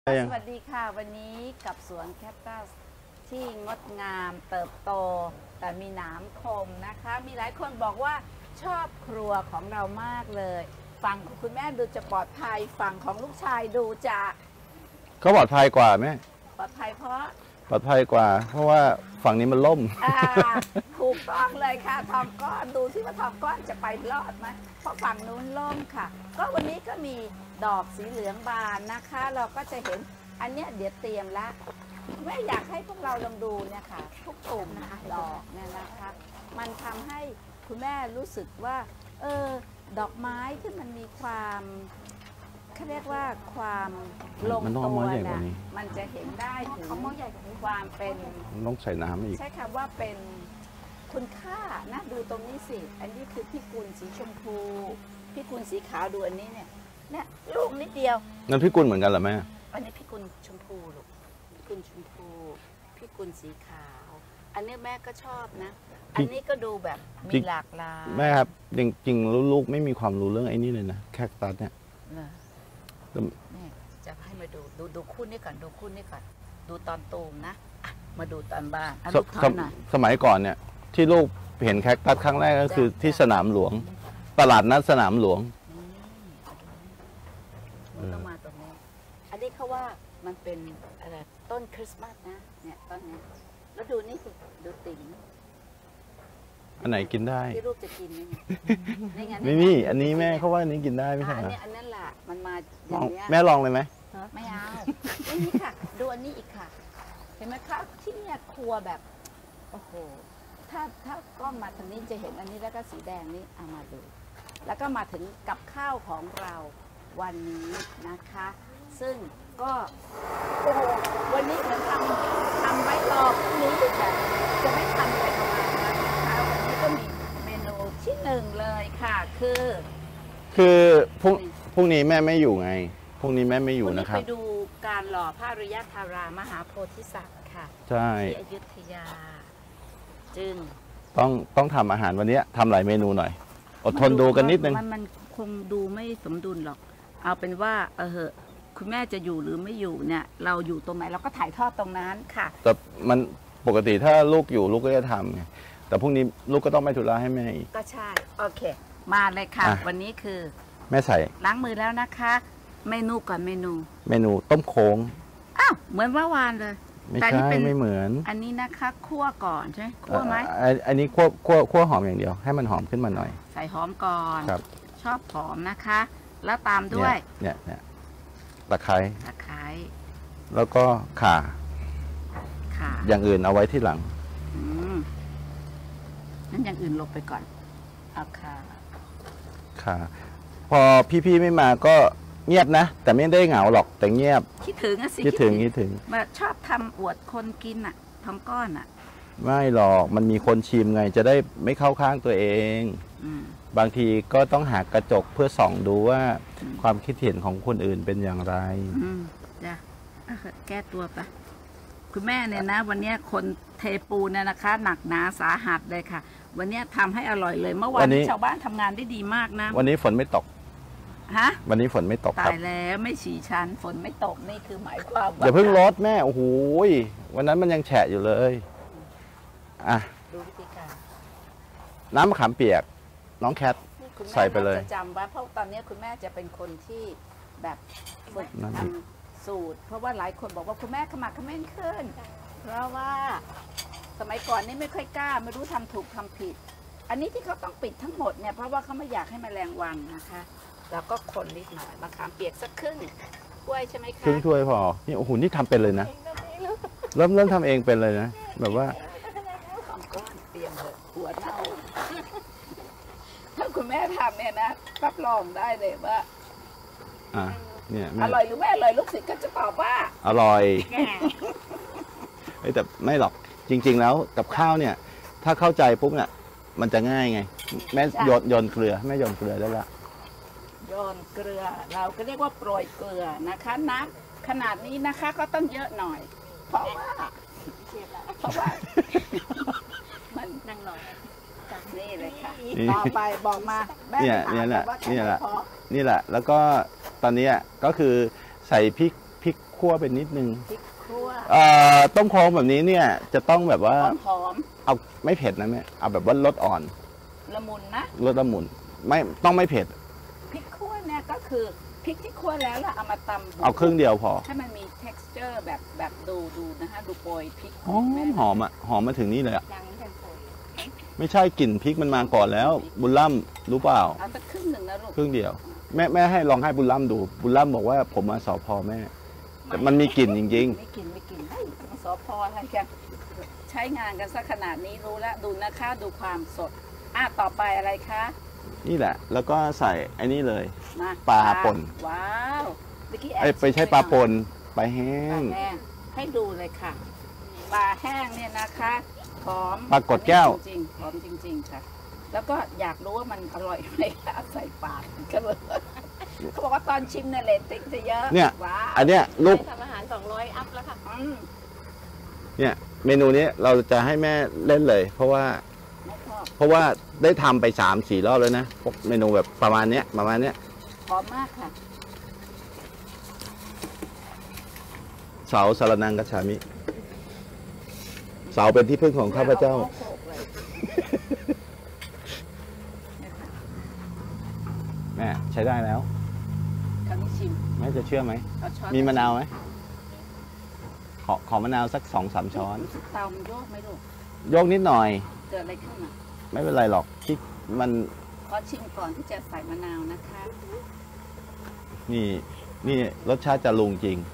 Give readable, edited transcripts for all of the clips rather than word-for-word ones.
สวัสดีค่ะวันนี้กับสวนแคคตัสที่งดงามเติบโตแต่มีหนามคมนะคะมีหลายคนบอกว่าชอบครัวของเรามากเลยฝั่งของคุณแม่ดูจะปลอดภัยฝั่งของลูกชายดูจะเขาปลอดภัยกว่าไหมปลอดภัยเพราะเพราะว่าฝั่งนี้มันล่มถูกต้องเลยค่ะทองก้อนดูที่ว่าทองก้อนจะไปรอดไหมเพราะฝั่งนู้นล่มค่ะก็วันนี้ก็มีดอกสีเหลืองบานนะคะเราก็จะเห็นอันเนี้ยเดี๋ยวเตรียมละแม่อยากให้พวกเราลองดูเนี่ยค่ะทุกตุ่มนะคะดอกเนี่ยนะคะมันทำให้คุณแม่รู้สึกว่าดอกไม้ที่มันมีความเขาเรียกว่าความลงตัวนะมันจะเห็นได้ถึงความเป็นต้องใส่น้ำอีกใช่ค่ะว่าเป็นคุณค่านะดูตรงนี้สิอันนี้คือพิกุลสีชมพูพิกุลสีขาวดูอันนี้เนี่ยลูกนิดเดียวนั่นพิกุลเหมือนกันเหรอแม่อันนี้พิกุลชมพูลูกพิกุลชมพูพิกุลสีขาวอันนี้แม่ก็ชอบนะอันนี้ก็ดูแบบมีหลากหลายแม่ครับจริงๆลูกไม่มีความรู้เรื่องไอ้นี่เลยนะแคคตัสเนี่ยนี่จะให้มาดูคู่นี้ก่อนดูคู่นี้ก่อนดูตอนตูมนะมาดูตอนบ้านสมัยก่อนเนี่ยที่ลูกเห็นแคคตัสครั้งแรกก็คือที่สนามหลวงตลาดนัดสนามหลวงต้องมาตรงนี้อันนี้เขาว่ามันเป็นอะไรต้นคริสต์มาสนะเนี่ยต้นนี้แล้วดูนี่สิดูติ๋งอันไหนกินได้ที่ลูกจะกินนี่นี่อันนี้แม่เขาว่าอันนี้กินได้ไม่ใช่เหรออันนั้นแหละมันมาอย่างนี้แม่ลองเลยไหมไม่เอานี่ค่ะดูอันนี้อีกค่ะเห็นไหมคะที่เนี่ยครัวแบบโอ้โหถ้ากล้องมาทางนี้จะเห็นอันนี้แล้วก็สีแดงนี้เอามาดูแล้วก็มาถึงกับข้าวของเราวันนี้นะคะซึ่งก็โอ้โหวันนี้เหมือนทำไว้รอพรุ่งนี้แบบจะไม่ทันไปประมาณนั้นนะคะวันนี้ก็มีเมนูที่หนึ่งเลยค่ะคือพรุ่งนี้แม่ไม่อยู่ไงพรุ่งนี้แม่ไม่อยู่นะครับไปดูการหล่อพระอริยธารามหาโพธิสัตว์ค่ะใช่ที่อยุธยาจึงต้องทำอาหารวันนี้ทำหลายเมนูหน่อยอดทนดูกันนิดนึงมันคงดูไม่สมดุลหรอกเอาเป็นว่าคุณแม่จะอยู่หรือไม่อยู่เนี่ยเราอยู่ตรงไหนเราก็ถ่ายทอดตรงนั้นค่ะแต่มันปกติถ้าลูกอยู่ลูกก็จะทำไงแต่พรุ่งนี้ลูกก็ต้องไปธุระให้แม่อีกก็ใช่โอเคมาเลยค่ะวันนี้คือแม่ใส่ล้างมือแล้วนะคะเมนูก่อนเมนูต้มโค้งเหมือนเมื่อวานเลยไม่ใช่ไม่เหมือนอันนี้นะคะคั่วก่อนใช่คั่วไหมอันนี้คั่วหอมอย่างเดียวให้มันหอมขึ้นมาหน่อยใส่หอมก่อนครับชอบหอมนะคะแล้วตามด้วยเนี่ยตะไคร้แล้วก็ข่าอย่างอื่นเอาไว้ที่หลังนั่นอย่างอื่นลบไปก่อนเอาข่าพอพี่ๆไม่มาก็เงียบนะแต่ไม่ได้เหงาหรอกแต่เงียบคิดถึงอะสิคิดถึงมาชอบทำอวดคนกินอะทองก้อนอะไม่หรอกมันมีคนชิมไงจะได้ไม่เข้าข้างตัวเองบางทีก็ต้องหากระจกเพื่อส่องดูว่าความคิดเห็นของคนอื่นเป็นอย่างไรจ้ะแก้ตัวปะคุณแม่เนี่ยนะวันนี้คนเทปูเนี่ยนะคะหนักหนาสาหัสเลยค่ะวันนี้ทำให้อร่อยเลยเมื่อวานชาวบ้านทำงานได้ดีมากนะวันนี้ฝนไม่ตกวันนี้ฝนไม่ตกตายแล้วไม่ฉี่ชั้นฝนไม่ตกนี่คือหมายความว่าอย่าเพิ่งลดแม่โอ้โหวันนั้นมันยังแฉะอยู่เลยดูวิธีการน้ำมะขามเปียกน้องแคทใส่ไปเลยจะจำว่าเพราะตอนนี้คุณแม่จะเป็นคนที่แบบฝึกทำสูตรเพราะว่าหลายคนบอกว่าคุณแม่ขมักเขม้นขึ้นเพราะว่าสมัยก่อนนี่ไม่ค่อยกล้าไม่รู้ทำถูกทำผิดอันนี้ที่เขาต้องปิดทั้งหมดเนี่ยเพราะว่าเขาไม่อยากให้แมลงวันนะคะแล้วก็คนนิดหน่อยมะขามเปียกสักครึ่งถ้วยใช่ไหมคะครึ่งถ้วยพอนี่โอ้โหนี่ทำเป็นเลยนะเริ่มทำเองเป็นเลยนะแบบว่าก้อนเตรียมเลยหัวเน่าถ้าคุณแม่ทำเนี่ยนะรับรองได้เลยว่าเนี่ยอร่อยหรือไม่อร่อยลูกศิษย์ก็จะตอบว่าอร่อยแต่ไม่หรอกจริงๆแล้วกับข้าวเนี่ยถ้าเข้าใจปุ๊บเนี่ยมันจะง่ายไงแม่โยนเกลือแม่โยนเกลือได้ละโยนเกลือเราก็เรียกว่าโปรยเกลือนะคะน้ำขนาดนี้นะคะก็ต้องเยอะหน่อยเพราะว่ามันนั่งรอจากนี่เลยค่ะต่อไปบอกมานี่แหละแล้วก็ตอนนี้ก็คือใส่พริกคั่วเป็นนิดนึงพริกคั่วต้มโครงแบบนี้เนี่ยจะต้องแบบว่าหอมเอาไม่เผ็ดนะแม่เอาแบบว่ารสอ่อนละมุนนะรสละมุนไม่ต้องไม่เผ็ดพริกคั่วเนี่ยก็คือพริกที่คั่วแล้วเราเอามาตำเอาครึ่งเดียวพอให้มันมี texture แบบดูนะคะดูโปรยพริกหอมหอมอ่ะหอมมาถึงนี่เลยอ่ะยังไม่ทันโปรยไม่ใช่กลิ่นพริกมันมาก่อนแล้ว บุญล่ำรู้เปล่าเอาสักครึ่งหนึ่งนะลูกครึ่งเดียวแม่ให้ลองให้บุญล่ำดูบุญล่ำบอกว่าผมมาสพแม่แต่มันมีกลิ่นจริงไม่กินเฮ้ยมาสอพออะไรกันใช้งานกันสักขนาดนี้รู้แล้วดูนะคะดูความสดต่อไปอะไรคะๆ นี่แหละ แล้วก็ใส่ไอ้นี่เลยมาปลาป่นว้าวเมื่อกี้แอบไปใช้ปลาป่นปลาแห้ปลาง แห้งให้ดูเลยค่ะปลาแห้งเนี่ยนะคะหอมปลากดแก้วจริงๆหอมจริง ๆค่ะ แล้วก็อยากรู้ว่ามันอร่อยไหมใส่ปากก็เลยเขาบอกว่าตอนชิมเนี่ยเรตติ้งจะเยอะเนี่ยว้าวอันเนี้ยลูกทำอาหาร200อัพแล้วค่ะเนี่ยเมนูนี้เราจะให้แม่เล่นเลย เพราะว่าไม่ชอบได้ทำไป3-4 รอบแล้วนะพวกเมนูแบบประมาณเนี้ยหอมมากค่ะเสาสารนังกัจฉามิเสาเป็นที่พึ่งของข้าพเจ้าอโขกเลยนะคะแม่ใช้ได้แล้วคราวนี้ชิมแม่จะเชื่อไหมเอาช้อนมีมะนาวไหมขอมะนาวสัก2-3 ช้อนรู้สึกเตามันโยกไหมลูกโยกนิดหน่อยเกิดอะไรขึ้นอ่ะไม่เป็นไรหรอกที่มันขอชิมก่อนที่จะใส่มะนาวนะคะนี่รสชาติจะลุงจริง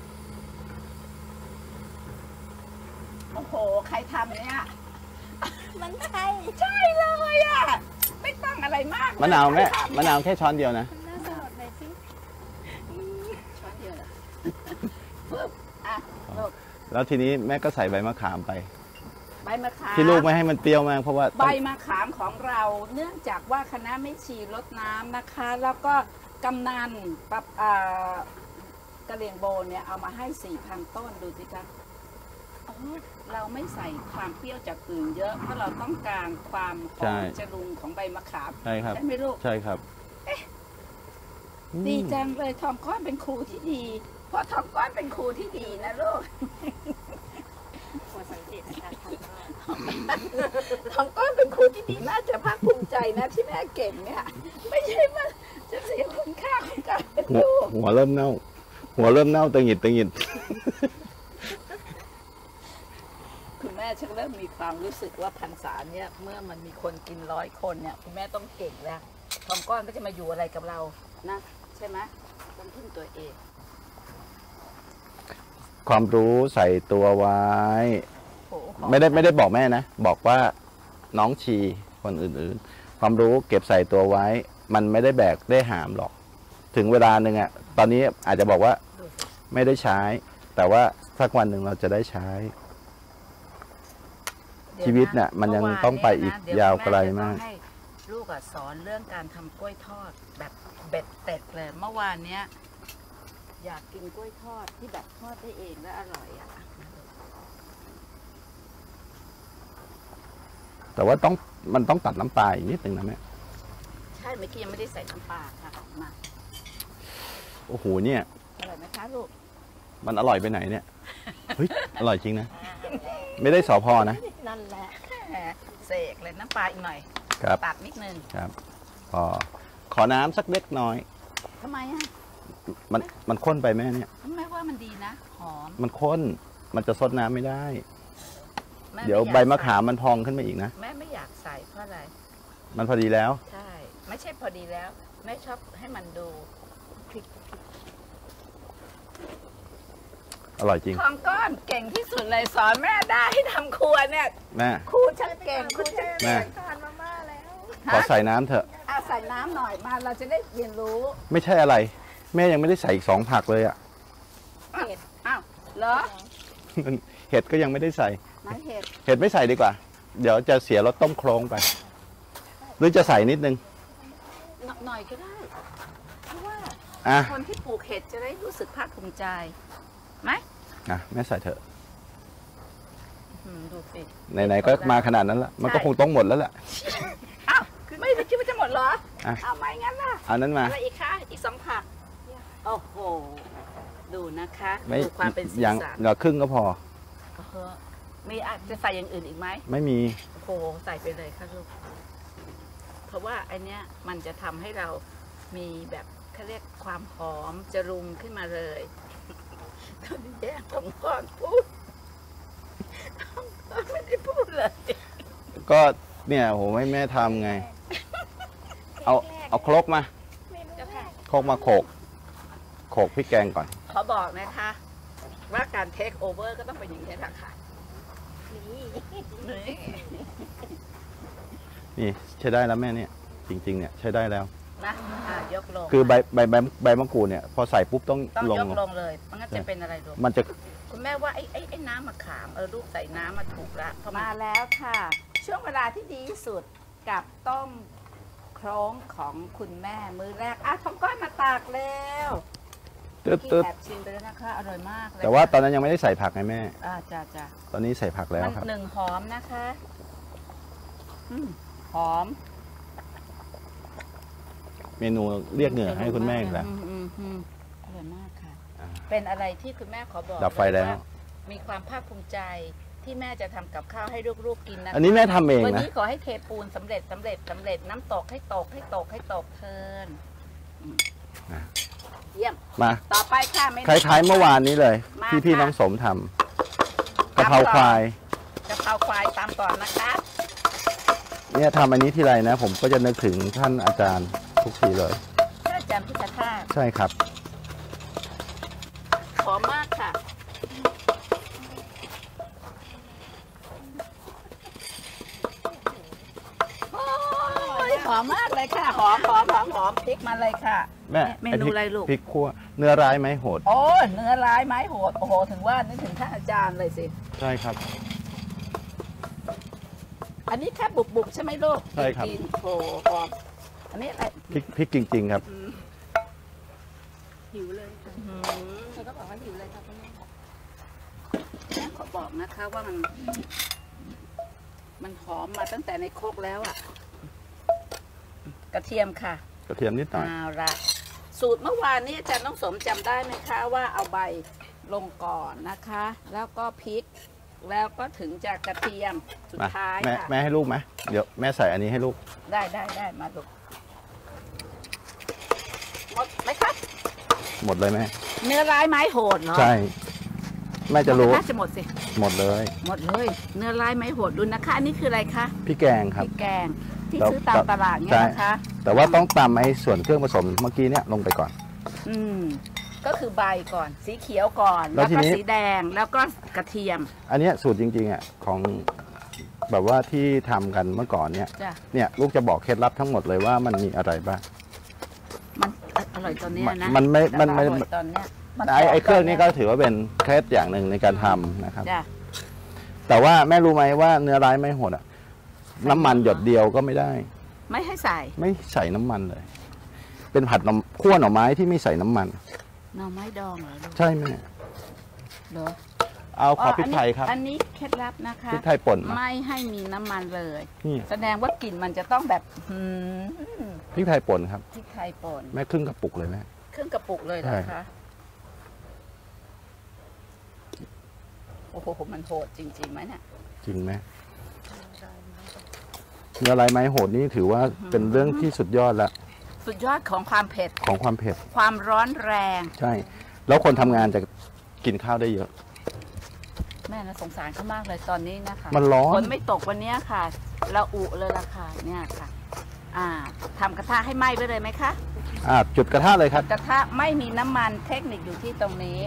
โอ้โหใครทำเนี่ยมันใช่เลยอ่ะไม่ต้องอะไรมากเลยมะนาวแม่ใครทำมะนาวแค่ช้อนเดียวนะน่าสลดเลยสิช้อนเดียวเหรอปึ๊บอ่ะลูกแล้วทีนี้แม่ก็ใส่ใบมะขามไปใบมะขามที่ลูกไม่ให้มันเปรี้ยวมากเพราะว่าใบมะขามของเราเนื่องจากว่าคณะไม่ชีรดน้ำนะคะ แล้วก็กำนันปรับกะเหรี่ยงโบเนี่ยเอามาให้ 4,000 ต้นดูสิคะอ๋อเราไม่ใส่ความเปรี้ยวจากอื่นเยอะเพราะเราต้องการความหอมจะลุงของใบมะขามใช่ครับใช่ไหมลูกใช่ครับอืมดีจังเลยทองก้อนเป็นครูที่ดี เพราะทองก้อนเป็นครูที่ดีนะลูกหัวสังเกตนะคะทำก็ทองก้อนเป็นครูที่ดีน่าจะภาคภูมิใจนะที่แม่เก่งเนี่ย ไม่ใช่ว่าจะเสียคุณค่าของการเป็นหัวลูกหัวเริ่มเน่า หัวเริ่มเน่าตะหงิดคุณแม่ชักเริ่มมีความรู้สึกว่าพรรษาเนี่ยเมื่อมันมีคนกิน100 คนเนี่ยคุณแม่ต้องเก่งแล้วทองก้อนก็จะมาอยู่อะไรกับเรานะใช่ไหมต้องพึ่งตัวเองความรู้ใส่ตัวไว้โอ้โหไม่ได้บอกแม่นะ บอกว่าน้องชีคนอื่นๆ ความรู้เก็บใส่ตัวไว้ มันไม่ได้แบกได้หามหรอก ถึงเวลาหนึ่งอะตอนนี้อาจจะบอกว่าดูสิไม่ได้ใช้ แต่ว่าสักวันหนึ่งเราจะได้ใช้ ชีวิตเนี่ยมันยังต้องไปอีกยาวไกลมากเดี๋ยวแจะต้องให้ลูกอะสอนเรื่องการทำกล้วยทอดแบบเบ็ดเต็ดเลยเมื่อวานเนี้ยอยากกินกล้วยทอดที่แบบทอดได้เองและอร่อยอะแต่ว่ามันต้องตัดน้ำปลาอีกนิดหนึ่งนะแม่ใช่เมื่อกี้ยังไม่ได้ใส่น้ำปลาค่ะมาโอ้โหเนี่ยอร่อยไหมคะลูกมันอร่อยไปไหนเนี่ย เฮ้ย อร่อยจริงนะ ไม่ได้สอพอนะนั่นแหละแหมเสกเลยน้ำปลาอีกหน่อยครับตัดนิดนึงครับพอขอน้ำสักเล็กน้อยทำไมอะมันข้นไปแม่เนี่ยแม่ว่ามันดีนะหอมมันข้น มันจะซดน้ำไม่ได้แม่เดี๋ยวไอยากใบมะขามมันพองขึ้นมาอีกนะแม่ไม่อยากใส่เพราะอะไรมันพอดีแล้วใช่ ไม่ใช่พอดีแล้วแม่ชอบให้มันดูพริกอร่อยจริงทองก้อนเก่งที่สุดเลยสอนแม่ได้ให้ทำครัวเนี่ยแม่ครูช่างเก่งครูช่างแม่เก่งทานมาม่าแล้วขอใส่น้ำเถอะใส่น้ำหน่อยมาเราจะได้เรียนรู้ไม่ใช่อะไร แม่ยังไม่ได้ใส่อีก2 ผักเลยอ่ะอ้าวเหรอเห็ดก็ยังไม่ได้ใส่น้ำเห็ดเห็ดไม่ใส่ดีกว่า เดี๋ยวจะเสียรสต้มโครงไป หรือจะใส่นิดนึงหน่อยก็ได้เพราะว่าอ่ะคนที่ปลูกเห็ดจะได้รู้สึกภาคภูมิใจไหมอ่ะแม่ใส่เถอะดูสิไหนๆก็มาขนาดนั้นละ มันก็คงต้องหมดแล้วแหละอ้าวไม่ได้คิดว่าจะหมดเหรออ่ะเอาไม่งั้นล่ะเอานั้นมาอะไรอีกคะอีก2 ผักโอ้โหดูนะคะไม่ดูความเป็นสีอย่างสันเหลือครึ่งก็พอมีอาจจะใส่อย่างอื่นอีกไหมไม่มีโอ้โหใส่ไปเลยค่ะลูกเพราะว่าอันเนี้ยมันจะทำให้เรามีแบบเขาเรียกความหอมจรุงขึ้นมาเลยตอนนี้แย่ผมก่อนพูดต้องก่อนไม่ได้พูดเลยก็เนี่ยผมให้แม่ทำไง เอาครกมาเจ้าค่ะครกมาโขกพริกแกงก่อนขอบอกนะคะ ว่าการเทคโอเวอร์ก็ต้องเป็นอย่างนี้แหละค่ะนี่นี่นี่ใช้ได้แล้วแม่เนี่ย จริง ๆ เนี่ยใช้ได้แล้วนะยกลงคือใบมะกรูดเนี่ย พอใส่ปุ๊บต้องต้องลงยกลงเลยมันก็จะเป็นอะไรลูกมันจะคุณแม่ว่าไอ้น้ำมะขามลูกใส่น้ำมาถูกละมาแล้วค่ะ ช่วงเวลาที่ดีที่สุดกับต้มโครงของคุณแม่มื้อแรกทองก้อยมาตากแล้วตึ๊ดพี่ตึ๊ดแอบชิมไปแล้วนะคะอร่อยมากเลยแต่ว่าตอนนั้นยังไม่ได้ใส่ผักไงแม่จ้าตอนนี้ใส่ผักแล้วมันครับหนึ่งหอมนะคะหอมเมนูเรียกเหงื่อให้คุณแม่อีกแล้วอร่อยมากค่ะอ่าเป็นอะไรที่คุณแม่ขอบอกดับไฟแล้วามีความภาคภูมิใจที่แม่จะทำกับข้าวให้ลูกๆกินนะคะอันนี้แม่ทำเองวันนะนี้ขอให้เทปูนสำเร็จน้ำตกให้ตกเทินอ่ะเยี่ยมมาต่อไปค่ะเมนูคล้ายๆเมื่อวานนี้เลยมาที่พี่ค่ะน้องสมทำกะเพราควายกะเพราควายตามก่อนนะคะเนี่ยทำอันนี้ทีไรนะ ผมก็จะนึกถึงท่านอาจารย์ทุกทีเลยท่านอาจารย์พุทธทาสใช่ครับหอมมากค่ะโอ้ยหอมมากเลยค่ะหอมพริกมาเลยค่ะแม่เมนูอะไรลูกพริกคั่วเนื้อร้ายไหมโหดโอ้ยเนื้อร้ายไม้โหดโอ้โหถึงว่านึกถึงท่านอาจารย์เลยสิใช่ครับอันนี้แค่บุกใช่ไหมลูกใช่ครับกินโอ้โหหอมอันนี้อะไรพริกจริง ๆ ครับหิวเลยค่ะอืมเธอก็บอกว่าหิวเลยค่ะคุณแม่แม่ขอบอกนะคะว่ามันหอมมาตั้งแต่ในโคกแล้วอ่ะ กระเทียมค่ะกระเทียมนิดหน่อยเอาละสูตรเมื่อวานนี้อาจารย์น้องสมจำได้ไหมคะว่าเอาใบลงก่อนนะคะ แล้วก็พริก แล้วก็ถึงจะกระเทียมสุดมาท้ายแม่ค่ะแม่ให้ลูกไหมเดี๋ยวแม่ใส่อันนี้ให้ลูกได้มาลูกหมดไหมคะหมดเลยแม่เนื้อร้ายไม้โหดเหรอใช่ แม่จะรู้น่าจะหมดสิหมดเลยหมดเลย เนื้อร้ายไม้โหดดูนะคะ อันนี้คืออะไรคะพี่แกงคพรับริกแกงที่แล้วซื้อตามตลาดเนี่ยนะคะแต่ว่าต้องตำไอ้ส่วนเครื่องผสมเมื่อกี้เนี่ยลงไปก่อนอืมก็คือใบก่อน สีเขียวก่อนแล้แล้ว วทีก็นี้สีแดงแล้วก็กระเทียมอันเนี้ยสูตรจริงๆอ่ะของแบบว่าที่ทำกันเมื่อก่อนเนี่ยจ้ะเนี่ยลูกจะบอกเคล็ดลับทั้งหมดเลยว่ามันมีอะไรบ้างมันอร่อยตอนเนี้ยนะมันไม่แล้วก็มันไม่อร่อยตอนเนี้ยมันไอ้เครื่องนี้ก็ตถือว่าเป็นเคล็ดอย่างหนึ่งในการทำนะครับจ้ะแต่ว่าแม่รู้ไหมว่าเนื้อร้ายไม่โหดอ่ะ น้ำมันหยดเดียวก็ไม่ได้ไม่ให้ใส่ไม่ใส่น้ำมันเลย เป็นผัดคั่วหน่อไม้ที่ไม่ใส่น้ำมันหน่อไม้ดองเหรอลูกใช่ไหมเหรอเอาขอพริกไทยครับอันนี้เคล็ดลับนะคะพริกไทยป่นมาไม่ให้มีน้ำมันเลยนี่แสดงว่ากลิ่นมันจะต้องแบบมพริกไทยป่นครับพริกไทยป่นแม่ครึ่งกระปุกเลยแม่เครื่องกระปุกเลยเหรอใช่คะโอ้โหมันโหดจริงๆไหมเนี่ยจริงไหมเนื้อลายไม้โหดนี่ถือว่าเป็นเรื่องที่สุดยอดละสุดยอดของความเผ็ดของความเผ็ดความร้อนแรงใช่ แล้วคนทำงานจะกินข้าวได้เยอะแม่นะสงสารเขามากเลยตอนนี้นะคะมันร้อนฝนไม่ตกวันนี้ค่ะระอุเลยล่ะค่ะเนี่ยค่ะ ทำกระทะให้ไหม้ไปเลยไหมคะจุดกระทะเลยครับกระทะไม่มีน้ำมันเทคนิคอยู่ที่ตรงนี้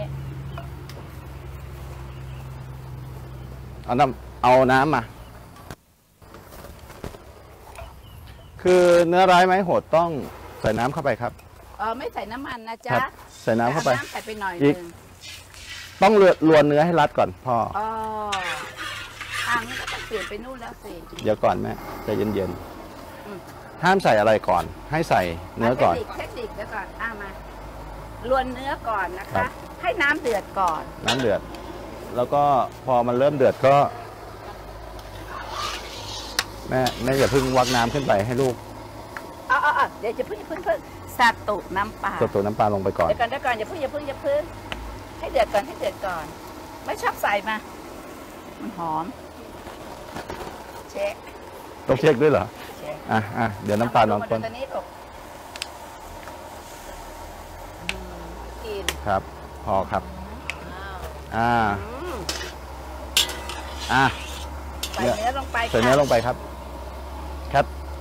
เอาน้ำมา คือเนื้อร้ายไม้โหดต้องใส่น้ำเข้าไปครับไม่ใส่น้ำมันนะคจ๊ะรับใส่น้ำเข้าไปแต่อน้ำใส่ไปหน่อยอีนึกงต้องลวนเนื้อให้รัดก่อนพ่ออ๋องั้นก็ต้องเปลี่ยนไปนู่นแล้วสิเดี๋ยวก่อนแม่ใจเย็นอืมๆห้ามใส่อะไรก่อน ให้ใส่เนื้อก่อนเทคนิคเดี๋ยวก่อนมาลวนเนื้อก่อนนะครัคะบให้น้ำเดือดก่อนน้ำเดือด แล้วก็พอมันเริ่มเดือดก็แม่อย่าเพิ่งวักน้ำขึ้นไปให้ลูกเดี๋ยวจะเพิ่งสาตุน้ำปลาตัวน้ำปลาลงไปก่อนเดี๋ยวก่อนอย่าเพิ่งให้เดือดก่อนให้เดือดก่อน ไม่ชอบใส่มา มันหอม เช็คต้องเช็คด้วยเหรอเช็คเดี๋ยวน้ำตาลน้ำข้นตัวนี้ลูกกินครับ พอครับอ้าว ใส่เนื้อลงไปใส่เนื้อลงไปครับครับ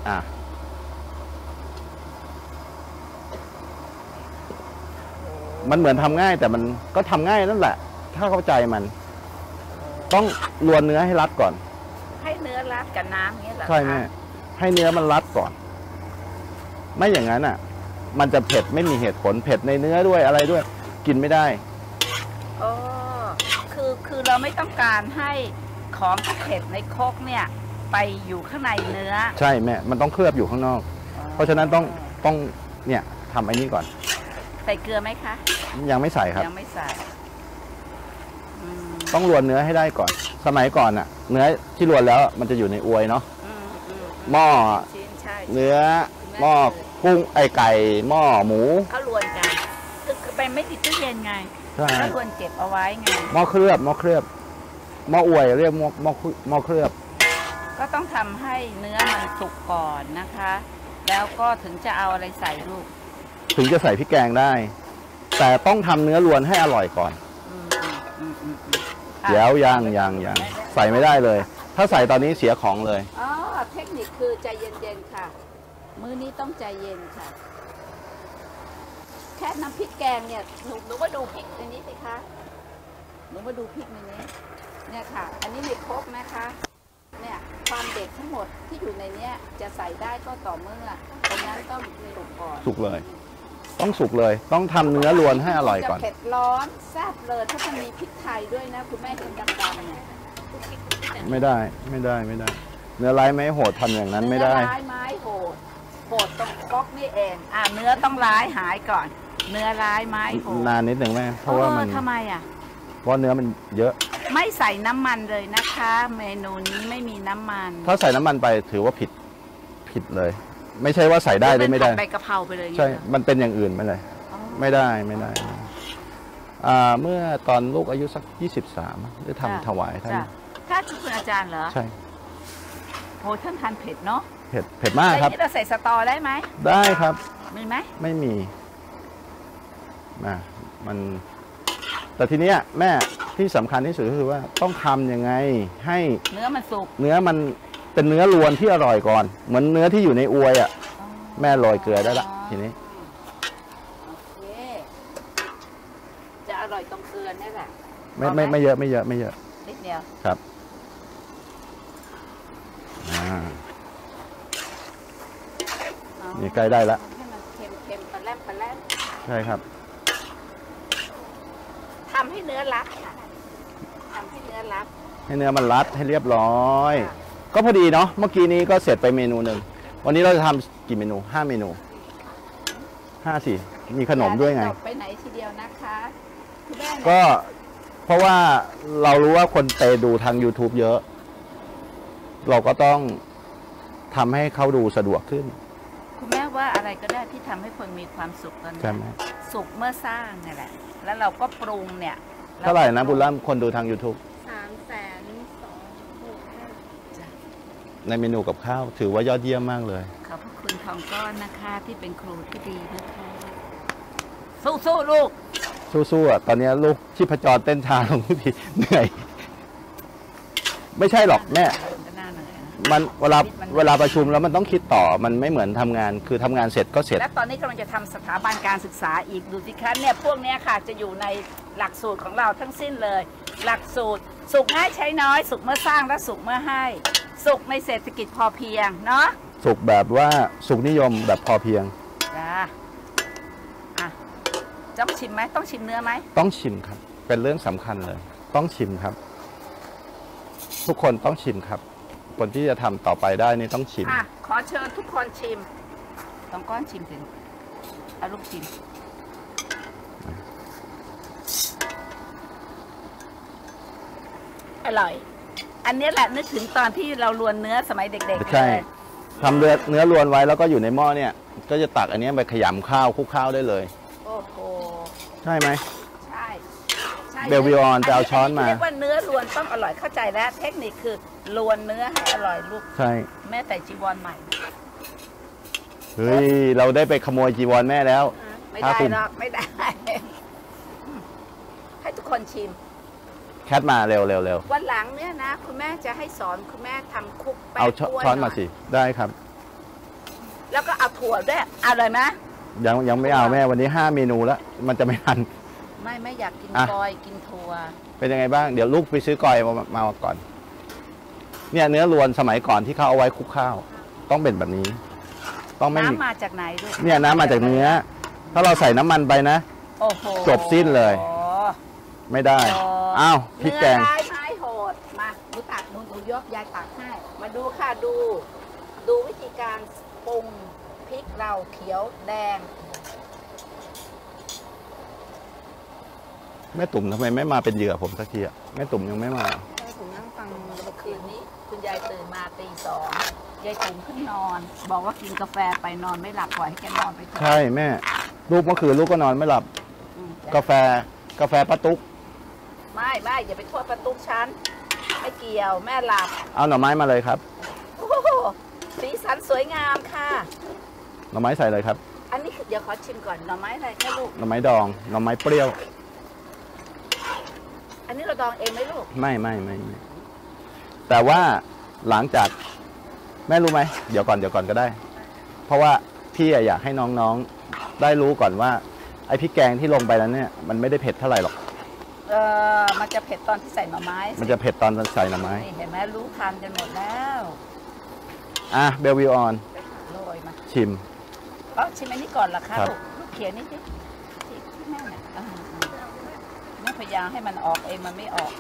มันเหมือนทำง่ายแต่มันก็ทำง่ายนั่นแหละ ถ้าเข้าใจมัน ต้องลวนเนื้อให้รัดก่อนให้เนื้อรัดกับน้ำเงี้ยเหรอใช่แม่ให้เนื้อมันรัดก่อน ไม่อย่างนั้นมันจะเผ็ดไม่มีเหตุผลเผ็ดในเนื้อด้วยอะไรด้วย กินไม่ได้อ๋อคือเราไม่ต้องการให้ของที่เผ็ดในโคกเนี่ย ไปอยู่ข้างในเนื้อใช่แม่มันต้องเคลือบอยู่ข้างนอก เพราะฉะนั้นต้องเนี่ยทำไอ้นี้ก่อนใส่เกลือไหมคะยังไม่ใส่ครับยังไม่ใส่อืมต้องลวนเนื้อให้ได้ก่อน สมัยก่อนเนื้อที่ลวนแล้วมันจะอยู่ในอวยเนาะอืมหม้อชิ้นใช่เนื้อหม้อกุ้งไก่หม้อหมูเขาลวนกันคือไปไม่ติดตู้เย็นไงใช่แล้วลวนเก็บเอาไว้ไงหม้อเคลือบหม้ออวยเรียกหม้อเคลือบก็ต้องทำให้เนื้อมันสุกก่อนนะคะ แล้วก็ถึงจะเอาอะไรใส่ลูกถึงจะใส่พริกแกงได้ แต่ต้องทำเนื้อลวนให้อร่อยก่อนค่ะเดี๋ยวยังใส่ไม่ได้เลย ถ้าใส่ตอนนี้เสียของเลยอ๋อเทคนิคคือใจเย็นๆค่ะ มื้อนี้ต้องใจเย็นค่ะ แค่น้ำพริกแกงเนี่ยหนูมาดูพริกในนี้สิคะหนูมาดูพริกในนี้ เนี่ยค่ะ อันนี้ในครกนะคะ เนี่ยความเด็ดทั้งหมดที่อยู่ในเนี้ยจะใส่ได้ก็ต่อเมื่อตรงนั้นต้องสุกก่อนสุกเลย ต้องสุกเลย ต้องทำเนื้อลวนให้อร่อยก่อนจะเผ็ดร้อนแซ่บเลยถ้ามันมีพริกไทยด้วยนะคุณแม่เห็นดำๆเนี่ยไม่ได้ เนื้อร้ายไม่โหดทำอย่างนั้นไม่ได้เนื้อร้ายไม้โหดตรงก๊อกนี่เองเนื้อต้องร้ายหายก่อน เนื้อร้ายไม้โหดนานนิดหนึ่งแม่เพราะว่ามันทำไมเพราะเนื้อมันเยอะไม่ใส่น้ำมันเลยนะคะ เมนูนี้ไม่มีน้ำมันถ้าใส่น้ำมันไปถือว่าผิดเลย ไม่ใช่ว่าใส่ได้หรือไม่ได้เป็นผัดใบกะเพราไปเลยใช่ มันเป็นอย่างอื่นไปเลย ไม่ได้เมื่อตอนลูกอายุสัก23ได้ทำถวายท่านถ้าคุณอาจารย์เหรอใช่โหท่านทานเผ็ดเนาะเผ็ดมากครับแต่นี่เราใส่สตอได้ไหมได้ครับมีไหมไม่มีมันแต่ทีเนี้ยแม่ที่สำคัญที่สุดก็คือว่าต้องทำยังไงให้เนื้อมันสุกเนื้อมันเป็นเนื้อลวนที่อร่อยก่อน เหมือนเนื้อที่อยู่ในอวยแม่โรยเกลือได้ละทีนี้โอเคจะอร่อยตรงเกลือนี่แหละไม่เยอะนิดเดียวครับนี่ใกล้ได้ละให้มันเค็มๆปลาแรมใช่ครับทำให้เนื้อรัดค่ะทำให้เนื้อรัดให้เนื้อมันรัดให้เรียบร้อย ก็พอดีเนาะเมื่อกี้นี้ก็เสร็จไปเมนูหนึ่งวันนี้เราจะทำกี่เมนู5 เมนู5 สิมีขนมด้วยไงจบไปไหนทีเดียวนะคะคุณแม่ก็เพราะว่าเรารู้ว่าคนไปดูทาง YouTube เยอะ เราก็ต้องทำให้เขาดูสะดวกขึ้นคุณแม่ว่าอะไรก็ได้ที่ทำให้คนมีความสุขตอนนี้ใช่ไหมสุขเมื่อสร้างนี่แหละ แล้วเราก็ปรุงเนี่ยเท่าไหร่นะบุญล่ำคนดูทาง YouTube 302,600 ในเมนูกับข้าวถือว่ายอดเยี่ยมมากเลยขอบพระคุณทองก้อนนะคะที่เป็นครูที่ดีนะคะ สู้ๆลูกสู้ๆตอนนี้ลูกชีพจรเต้นช้าลงทุกทีเหนื่อย ไม่ใช่หรอกแม่ก็น่าหน่อยนะมันเวลาประชุมแล้วมันต้องคิดต่อมันไม่เหมือนทำงานคือทำงานเสร็จก็เสร็จและตอนนี้กำลังจะทำสถาบันการศึกษาอีกดูสิคะเนี่ยพวกเนี้ยค่ะจะอยู่ในหลักสูตรของเราทั้งสิ้นเลย หลักสูตรสุขง่ายใช้น้อย สุขเมื่อสร้างและสุขเมื่อให้ สุขในเศรษฐกิจพอเพียงเนาะสุขแบบว่าสุขนิยมแบบพอเพียงจ้าต้องชิมไหมต้องชิมเนื้อไหมต้องชิมครับ เป็นเรื่องสำคัญเลย ต้องชิมครับ ทุกคนต้องชิมครับ คนที่จะทำต่อไปได้นี่ต้องชิมขอเชิญทุกคนชิมต้องก้อนชิมถึงเอาลูกชิมอร่อย อันนี้แหละนึกถึงตอนที่เราลวนเนื้อสมัยเด็กๆใช่เลยทำเนื้อลวนไว้แล้วก็อยู่ในหม้อเนี่ย ก็จะตักอันนี้ไปขยำข้าวคลุกข้าวได้เลยโอ้โหใช่ไหมใช่ใช่เบลวิวออนไปเอาช้อนมาเรียกว่าเนื้อลวนต้องอร่อยเข้าใจแล้ว เทคนิคคือลวนเนื้อให้อร่อยลูกใช่แม่ใส่จีวรใหม่เฮ้ยเราได้ไปขโมยจีวรแม่แล้วไม่ได้ผ้าคลุมหรอกไม่ได้ ให้ทุกคนชิมแคทมาเร็วเร็วเร็ววันหลังเนี่ยนะ คุณแม่จะให้สอนคุณแม่ทำคุกแป้งเอากล้วยช้อนหมาสิได้ครับแล้วก็เอาถั่วด้วยเอาเลยไหมยังไม่เอาแม่วันนี้5 เมนูแล้วมันจะไม่ทันไม่อยากกินอ่ะกอยกินถั่วเป็นยังไงบ้างเดี๋ยวลูกไปซื้อกอยมาก่อน เนี่ยเนื้อรวนสมัยก่อนที่เขาเอาไว้คลุกข้าว ต้องเป็นแบบนี้ ต้องไม่มีน้ำมาจากไหนลูกเนี่ยน้ำมาจากเนื้อ ถ้าเราใส่น้ำมันไปนะโอ้โหจบสิ้นเลย ไม่ได้โอ้อ้าวพริกแกงเนื้อร้ายไม้โหดมาหนูตักหนูยกยายตักให้ มาดูค่ะดูวิธีการปรุงพริกเราเขียวแดงแม่ตุ่มทำไมไม่มาเป็นเหยื่อผมสักทีอะแม่ตุ่มยังไม่มาผมนั่งฟังเมื่อคืนนี้ คุณยายตื่นมาตี2ยายตุ๋มขึ้นนอน บอกว่ากินกาแฟไปนอนไม่หลับปล่อยให้แกนอนไปเถอะใช่แม่ลูกเมื่อคืนลูกก็นอนไม่หลับอืมกาแฟป้าตุ๊กไม่อย่าไปโทษประตูฉันไม่เกี่ยวแม่หลับเอาหน่อไม้มาเลยครับโอ้โหสีสันสวยงามค่ะหน่อไม้ใส่เลยครับอันนี้เดี๋ยวขอชิมก่อนหน่อไม้อะไรคะลูกหน่อไม้ดองหน่อไม้เปรี้ยวอันนี้เราดองเองไหมลูกไม่แต่ว่าหลังจากแม่รู้ไหมเดี๋ยวก่อนก็ได้ เพราะว่าพี่อยากให้น้องๆได้รู้ก่อนว่าไอ้พริกแกงที่ลงไปแล้วเนี่ยมันไม่ได้เผ็ดเท่าไหร่หรอกมันจะเผ็ดตอนที่ใส่หน่อไม้สิมันจะเผ็ดตอนใส่หน่อไม้นี่เห็นไหมรู้ทานกันหมดแล้วอ่ะเบลวิวออนโรยมาชิมชิมอันนี้ก่อนเหรอคะครับลูกเขียนนี่สิที่แม่เนี่ยแม่พยายามให้มันออกเองมันไม่ออกอะ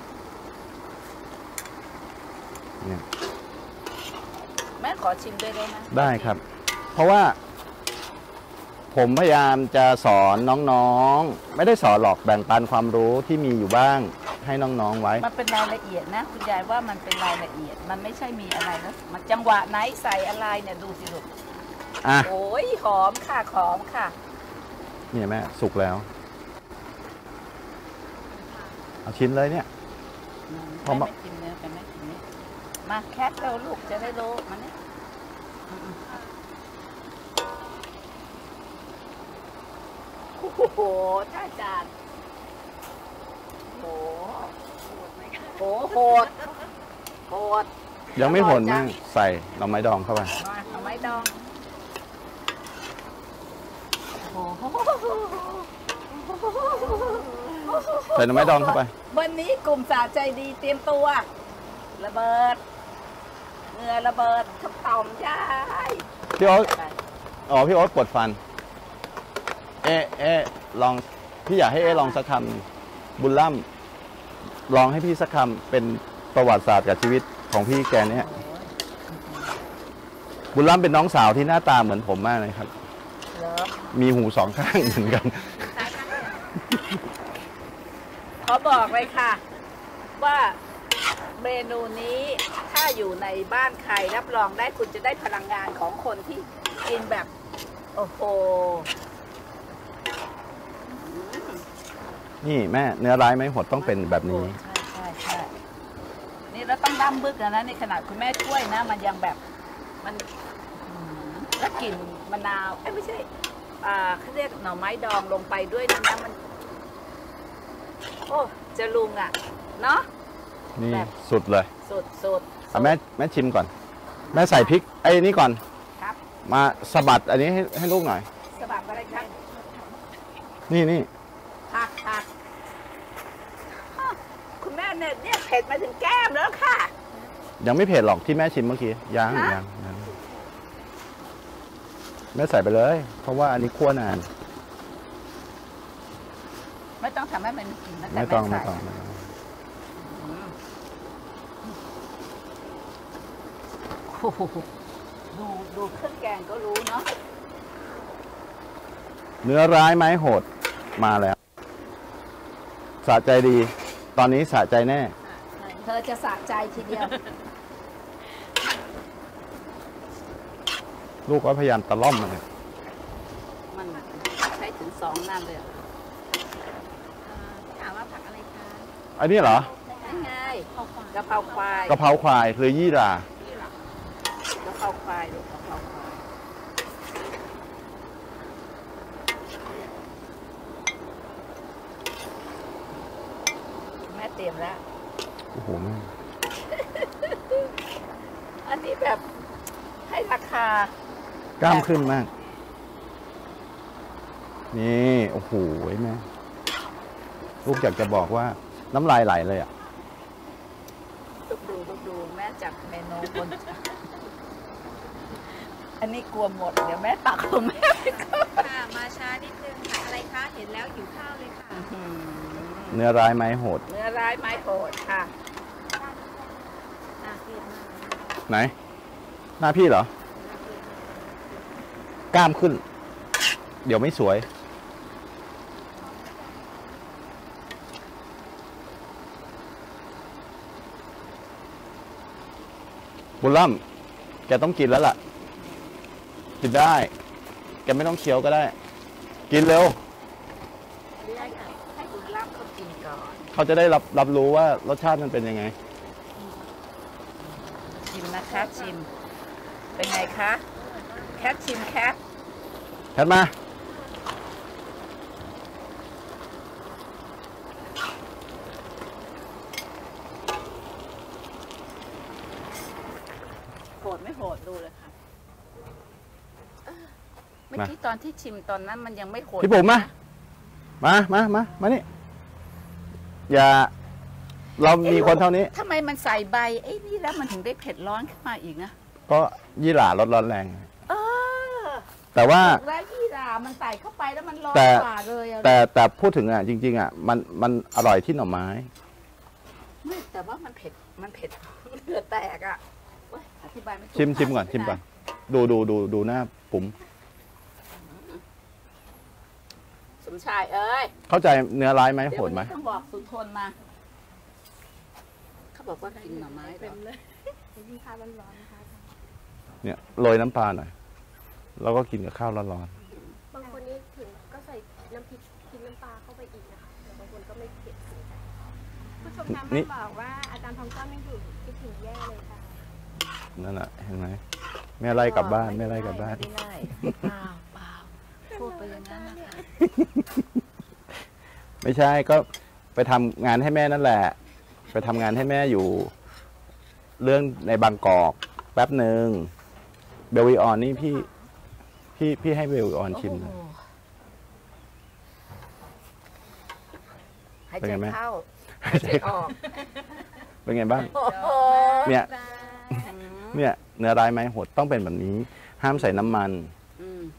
เนี่ยแม่ขอชิมด้วยได้ไหมได้ครับ เพราะว่าผมพยายามจะสอนน้องๆไม่ได้สอนหรอกแบ่งปันความรู้ที่มีอยู่บ้างให้น้องๆไว้มันเป็นรายละเอียดนะคุณยายว่ามันเป็นรายละเอียด มันไม่ใช่มีอะไรนะมันจังหวะไหนใส่อะไรเนี่ยดูสิลูกอ่ะโอ้ยหอมค่ะหอมค่ะเนี่ยแม่สุกแล้ว เอาชิ้นเลยเนี่ย พอแม่มาไม่กินเนื้อกันไม่กินเนื้อมาแคทเราลูกจะได้รู้มันเนี่ยโอ้โหท่าจานโอ้โหโหดโหดยังไม่หนแม่ใส่หน่อไม้ดองเข้าไปมาเอาไม้ดองโอ้โหใส่หน่อไม้ดองเข้าไปวันนี้กลุ่มสาใจดีเตรียมตัว ระเบิดเหงื่อระเบิดทับต่อมยายพี่โอ๊ตอ๋อพี่โอ๊ตปวดฟัน ลองพี่อยากให้ลองสักคำบุญล่ำลองให้พี่สักคำเป็นประวัติศาสตร์กับชีวิตของพี่แกเนี่ยบุญล่ำเป็นน้องสาวที่หน้าตาเหมือนผมมากเลยครับเหรอมีหูสองข้างเหมือนกันขอบอกเลยค่ะ ว่าเมนูนี้ถ้าอยู่ในบ้านใครรับรองได้คุณจะได้พลังงานของคนที่กินแบบ โอ้โหนี่แม่เนื้อร้ายไหมหดต้องเป็นแบบนี้ใช่นี่เราต้องดั้มบึกแล้วนะในขนาดคุณแม่ช่วยนะ มันยังแบบมันแล้วกลิ่นมะนาวไม่ใช่เขาเรียกหน่อไม้ดองลงไปด้วยนะมัน โอ้จะลุงอ่ะ เนาะนี่แบบสุดเลยสุดเอาแม่ชิมก่อน แม่ใส่พริกไอ้นี่ก่อนครับมาสะบัดอันนี้ให้ลูกหน่อยสบับอะไรครับนี่ผักคุณแม่เนี่ยเผ็ดมาถึงแก้มแล้วค่ะยังไม่เผ็ดหรอกที่แม่ชิมเมื่อกี้ยังฮะยังแม่ใส่ไปเลย เพราะว่าอันนี้คั่วนานไม่ต้องทำให้มันกินนะไม่ต้องแใส่ โอ้โหดูเครื่องแกงก็รู้เนาะเนื้อร้ายไม้โหดมาแล้ว สะใจดี ตอนนี้สะใจแน่เธอจะสะใจทีเดียวลูกก็พยายามตะล่อมมันเลยมันใช้ถึง2 นั่นเลยอะถามว่าผักอันนี้เหรอนั่นไงกะเพราควายกะเพราควายคือยี่หร่ากะเพราควายลูกกะเพราควายแม่เตรียมแล้วโอ้โหแม่อันนี้แบบให้ราคากล้ามขึ้นมาก นี่โอ้โหแม่ลูกอยากจะบอกว่าน้ำลายไหลเลยอ่ะดูแม่จับเมนูบน อันนี้กลัวหมด เดี๋ยวแม่ตักของแม่ไปก่อนค่ะมาช้านิดนึงค่ะอะไรคะเห็นแล้วหิวข้าวเลยค่ะเนื้อร้ายไม้โหดเนื้อร้ายไม้โหดค่ะน่าเกลียดมากไหน หน้าพี่เหรอ กล้ามขึ้น เดี๋ยวไม่สวย บุญล่ำแกต้องกินแล้วล่ะ กินได้ แกไม่ต้องเคี้ยวก็ได้ กินเร็วให้คุณล่ำเขากินก่อนเขาจะได้รับรู้ว่ารสชาติมันเป็นยังไงชิมนะคะชิม เป็นไงคะ แคทชิมแคทแคทมาโหดไม่โหดดูเลยค่ะเมื่อกี้ตอนที่ชิมตอนนั้นมันยังไม่โหดพี่ปุ๋มมานี่ อย่า เรามีคนเท่านี้ทำไมมันใส่ใบไอ้นี่แล้วมันถึงได้เผ็ดร้อนขึ้นมาอีกนะก็ยี่หร่ารสร้อนแรงเออแต่ว่าแล้วยี่หร่ามันใส่เข้าไปแล้วมันร้อนแต่กว่าเลยอะแต่พูดถึงอ่ะจริง ๆ อ่ะ มันอร่อยที่หน่อไม้ไม่แต่ว่ามันเผ็ดเหลือแตกอ่ะเว้ยอธิบายไม่ถูกชิมก่อนชิมก่อน ดูหน้าปุ๋มสมชายเอ้ยเข้าใจเนื้อร้ายไหมเดี๋โหยวดวันไหมนี้ต้องบอกสุทนมา เขาบอกว่ากินหน่อไม้เหรอยิ่งข้าวร้อนๆนะคะเนี่ยโรยน้ำปลาหน่อยแล้วก็กินกับข้าวร้อนบางคนนี่ถึงก็ใส่น้ำพริกกินน้ำปลาเข้าไปอีกนะคะแต่บางคนก็ไม่เผ็ดผู้ชมทางบ้านบอกว่าอาจารย์ทองก้อนไม่อยู่คิดถึงแย่เลยค่ะๆนั่นแหละเห็นไหมแม่ไล่กลับบ้านแม่ไล่กลับบ้านไม่ได้ไล่เปล่าพูดไปอย่างนั้นนะคะไม่ใช่ก็ไปทำงานให้แม่นั่นแหละ ไปทำงานให้แม่อยู่ เรื่องในบางกอกแป๊บหนึ่งเบลวีออนนี่พี่ให้เบลวีออนชิมนะโอ้โหหายเป็นใจไงแม่เข้าหายใจออกเป็นไงบ้างโอ้โหเนี่ย เนี่ยเนื้อร้ายไหมโหดต้องเป็นแบบนี้ ห้ามใส่น้ำมันอืม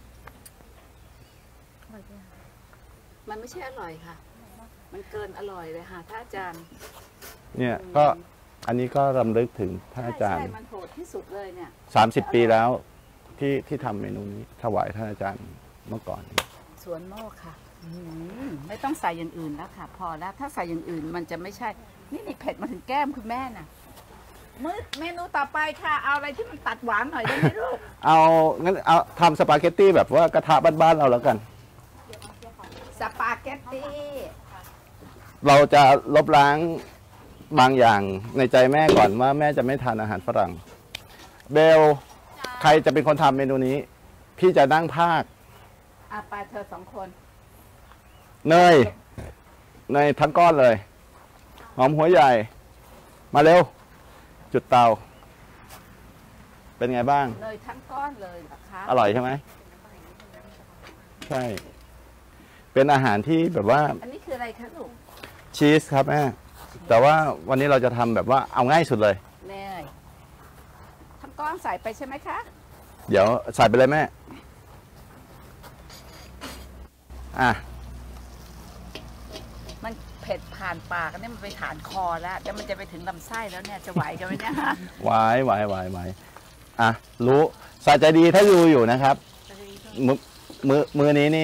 มันไม่ใช่อร่อยค่ะ มันเกินอร่อยเลยค่ะท่านอาจารย์เนี่ยก็อันนี้ก็รำลึกถึงท่านอาจารย์ใช่มันโหดที่สุดเลยเนี่ย 30 ปีแล้วที่ทำเมนูนี้ถวายท่านอาจารย์เมื่อก่อนสวนโมกค่ะไม่ต้องใส่อย่างอื่นแล้วค่ะ พอแล้วถ้าใส่อย่างอื่นมันจะไม่ใช่ นี่เผ็ดมาถึงแก้มคุณแม่น่ะเมนูต่อไปค่ะ เอาอะไรที่มันตัดหวานหน่อยได้ไหมลูกเอางั้นเอาทำสปาเกตตี้แบบว่ากระทะบ้านๆเราแล้วกันสปาเกตตี้เราจะลบล้างบางอย่างในใจแม่ก่อนว่าแม่จะไม่ทานอาหารฝรั่ง เบล ใครจะเป็นคนทำเมนูนี้ พี่จะนั่งภาคไปเธอ2 คนเนยทั้งก้อนเลย หอมหัวใหญ่ มาเร็ว จุดเตา เป็นไงบ้างเนยทั้งก้อนเลยเหรอคะอร่อยใช่ไหม ใช่ เป็นอาหารที่แบบว่าอันนี้คืออะไรคะลูกชีสครับแม่ แต่ว่าวันนี้เราจะทำแบบว่าเอาง่ายสุดเลยเนยทั้งก้อนใส่ไปใช่ไหมคะเดี๋ยวใส่ไปเลยแม่ อ่ะมันเผ็ดผ่านปากอันนี้มันไปฐานคอแล้วเดี๋ยวมันจะไปถึงลำไส้แล้วเนี่ยจะไหวกันไหมเนี่ยฮะไหวอ่ะ รู้สาใจดีถ้าดูอยู่นะครับ มือนี้นี่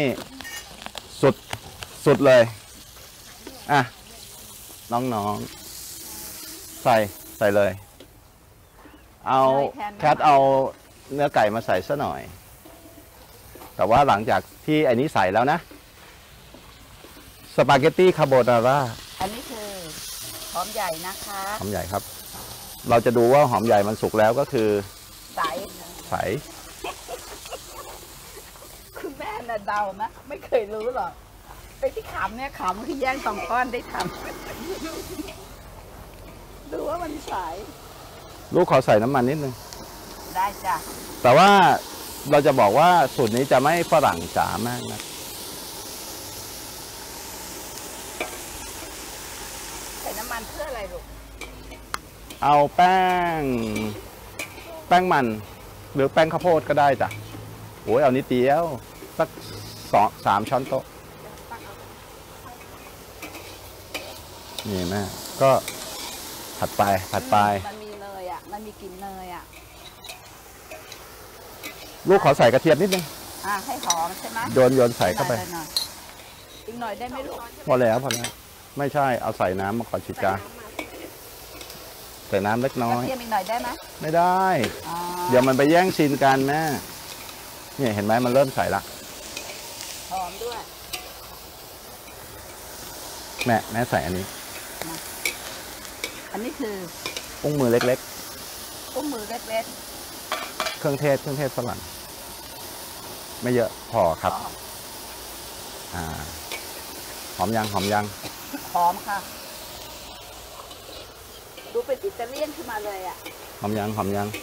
สุดเลย อ่ะ น้องๆ ใส่เลย เอาแคทเอาเนื้อไก่มาใส่ซะหน่อย แต่ว่าหลังจากที่ไอ้นี้ใส่แล้วนะ สปาเกตตี้คาโบนาร่าอันนี้คือหอมใหญ่นะคะหอมใหญ่ครับ เราจะดูว่าหอมใหญ่มันสุกแล้วก็คือใสใสคุณแม่น่ะเดานะไม่เคยรู้หรอกไอ้ที่ขำเนี่ยขำคือแย่ง2 ก้อนได้ทำ ดูว่ามันใสลูกขอใส่น้ำมันนิดนึงได้จ้ะแต่ว่าเราจะบอกว่าสูตรนี้จะไม่ฝรั่งจ๋ามากนะใส่น้ำมันเพื่ออะไรลูกเอาแป้งมัน หรือแป้งข้าวโพดก็ได้จ้ะโอ้ยเอานิดเดียวสัก3 ช้อนโต๊ะนี่แม่ก็ผัดไปมันมีเนยอ่ะมันมีกลิ่นเนยอ่ะลูกขอใส่กระเทียมนิดนึงให้หอมใช่ไหมโยนใส่เข้าไปหน่อยอีกหน่อยได้ไหมลูกพอแล้วไม่ใช่เอาใส่น้ำมาก่อนชิจาใส่น้ำเล็กน้กอระยเทียมอีกหน่อยได้ไหมไม่ได้อ๋อเดี๋ยวมันไปแย่งชินกันแม่เนี่ยเห็นไหมมันเริ่มใส่ละหอมด้วยแม่ใส่อันนี้อันนี้คืออุ้งมือเล็กอุ้งมือเล็กๆเครื่องเทศฝรั่งไม่เยอะพอครับ หอมยังหอมค่ะ ดูเป็นอิตาเลียนขึ้นมาเลยอ่ะหอมไหม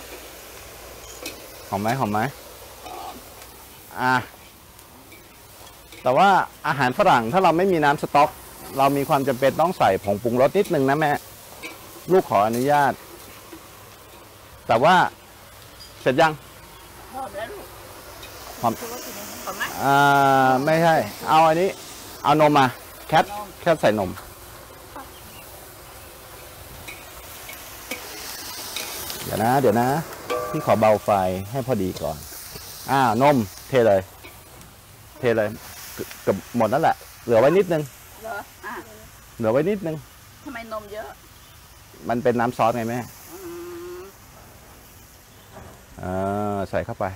แต่ว่าอาหารฝรั่งถ้าเราไม่มีน้ำสต๊อก เรามีความจำเป็นต้องใส่ผงปรุงรสนิดนึงนะแม่ลูกขออนุญาต แต่ว่าเสร็จยังหอมแล้วลูกหอมหอมไหมไม่ใช่เอาอันนี้เอานมมาแคทใส่นมเดี๋ยวนะพี่ขอเบาไฟให้พอดีก่อนนมเทเลยเกือบหมดนั่นแหละเหลือไว้นิดนึงเหรอเหลือไว้นิดนึงทำไมนมเยอะมันเป็นน้ำซอสไงแม่อืมใส่เข้าไป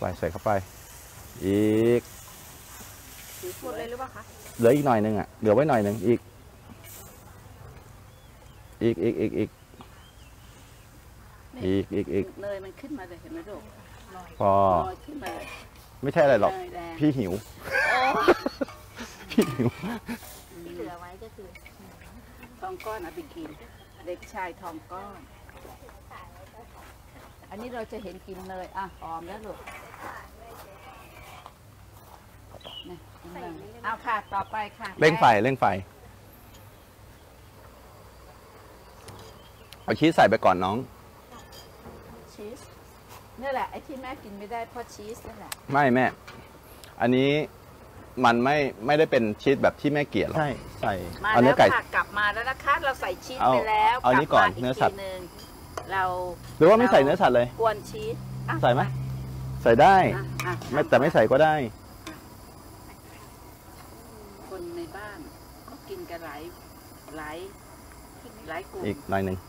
อีกหมดเลยหรือเปล่าคะเหลืออีกหน่อยนึงเหลือไว้หน่อยนึงอีกเนยมันขึ้นมาเลยเห็นไหมลูกพอลอยขึ้นมาเลยไม่ใช่อะไรหรอกเนยแดงพี่หิว พี่หิวที่เหลือไว้ก็คือทองก้อนเอาไปกิน เด็กชายทองก้อน อันนี้เราจะเห็นกลินเนยหอมแล้วลูกนี่กินเนยเอาค่ะต่อไปค่ะเร่งไฟเอาชีสใส่ไปก่อนน้องชีสนี่แหละไอ้ที่แม่กินไม่ได้เพราะชีสนี่แหละไม่แม่ อันนี้มันไม่ได้เป็นชีสแบบที่แม่เกลียดหรอกใช่ใส่มาเอาเนื้แล้อวไก่ค่ะกลับมาแล้วนะคะเราใส่ชีสเอาไปแล้วเอานี่ก่อนกลับมาเนื้อสัตว์ทีนึงเราหรือว่าไม่ใส่เนื้อสัตว์เลยกวนชีสใส่ไหมใส่ได้ แต่ไม่ใส่ก็ได้คนในบ้านก็กินกันหลายกลุ่มอีกหน่อยหนึ่ง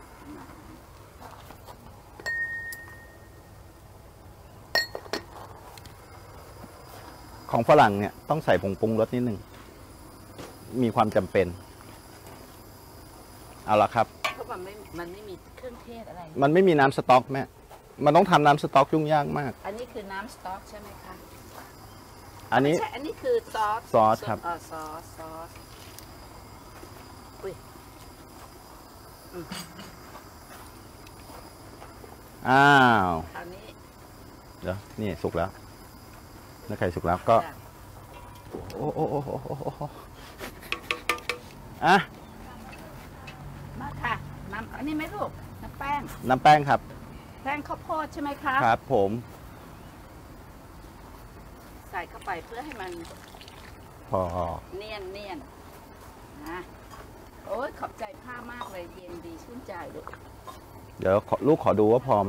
ของฝรั่งเนี่ยต้องใส่ผงปรุงรสนิดหนึ่งมีความจำเป็นเอาละครับเพราะมันไม่มีเครื่องเทศอะไรมันไม่มีน้ำสต๊อกแม่มันต้องทำน้ำสต๊อกยุ่งยากมากอันนี้คือน้ำสต๊อกใช่ไหมคะอันนี้ไม่ใช่อันนี้คือซอสซอสครับซอสอุ้ยอ้าวคราวนี้เดี๋ยวนี่สุกแล้วเนื้อไก่สุกแล้วก็จ้ะโอ้มาค่ะน้ำอันนี้ไหมลูกน้ำแป้งน้ำแป้งครับแป้งข้าวโพดใช่ไหมคะครับผมใส่เข้าไปเพื่อให้มันพอเนียนนะโอ้ยขอบใจผ้ามากเลยเย็นดีชื่นใจลูกเดี๋ยวลูกขอดูว่าพอไหม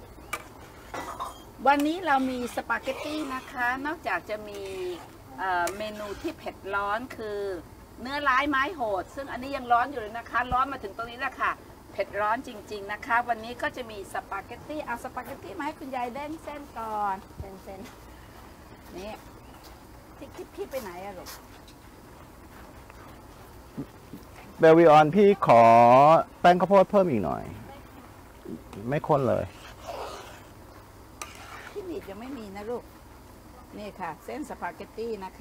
วันนี้เรามีสปาเกตตี้นะคะ นอกจากจะมีเมนูที่เผ็ดร้อนคือเนื้อร้ายไม้โหด ซึ่งอันนี้ยังร้อนอยู่เลยนะคะ ร้อนมาถึงตรงนี้แล้วค่ะ เผ็ดร้อนจริงๆนะคะ วันนี้ก็จะมีสปาเกตตี้เอาสปาเกตตี้มาให้คุณยายเด้งเส้นก่อนเส้นนี่พี่ไปไหนอะลูกเบลวิออนพี่ขอแป้งข้าวโพดเพิ่มอีกหน่อย ไม่ข้นเลยที่หนีบยังไม่มีนะลูก นี่ค่ะ เส้นสปาเกตตี้นะคะ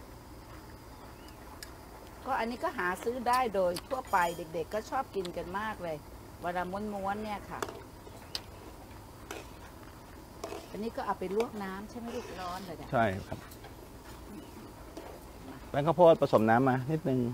ก็อันนี้ก็หาซื้อได้โดยทั่วไปเด็กๆก็ชอบกินกันมากเลยเวลาม้วนๆเนี่ยค่ะ อันนี้ก็เอาไปลวกน้ำใช่ไหมลูกร้อนเลยเนี่ยใช่ครับ แป้งข้าวโพดผสมน้ำมานิดนึง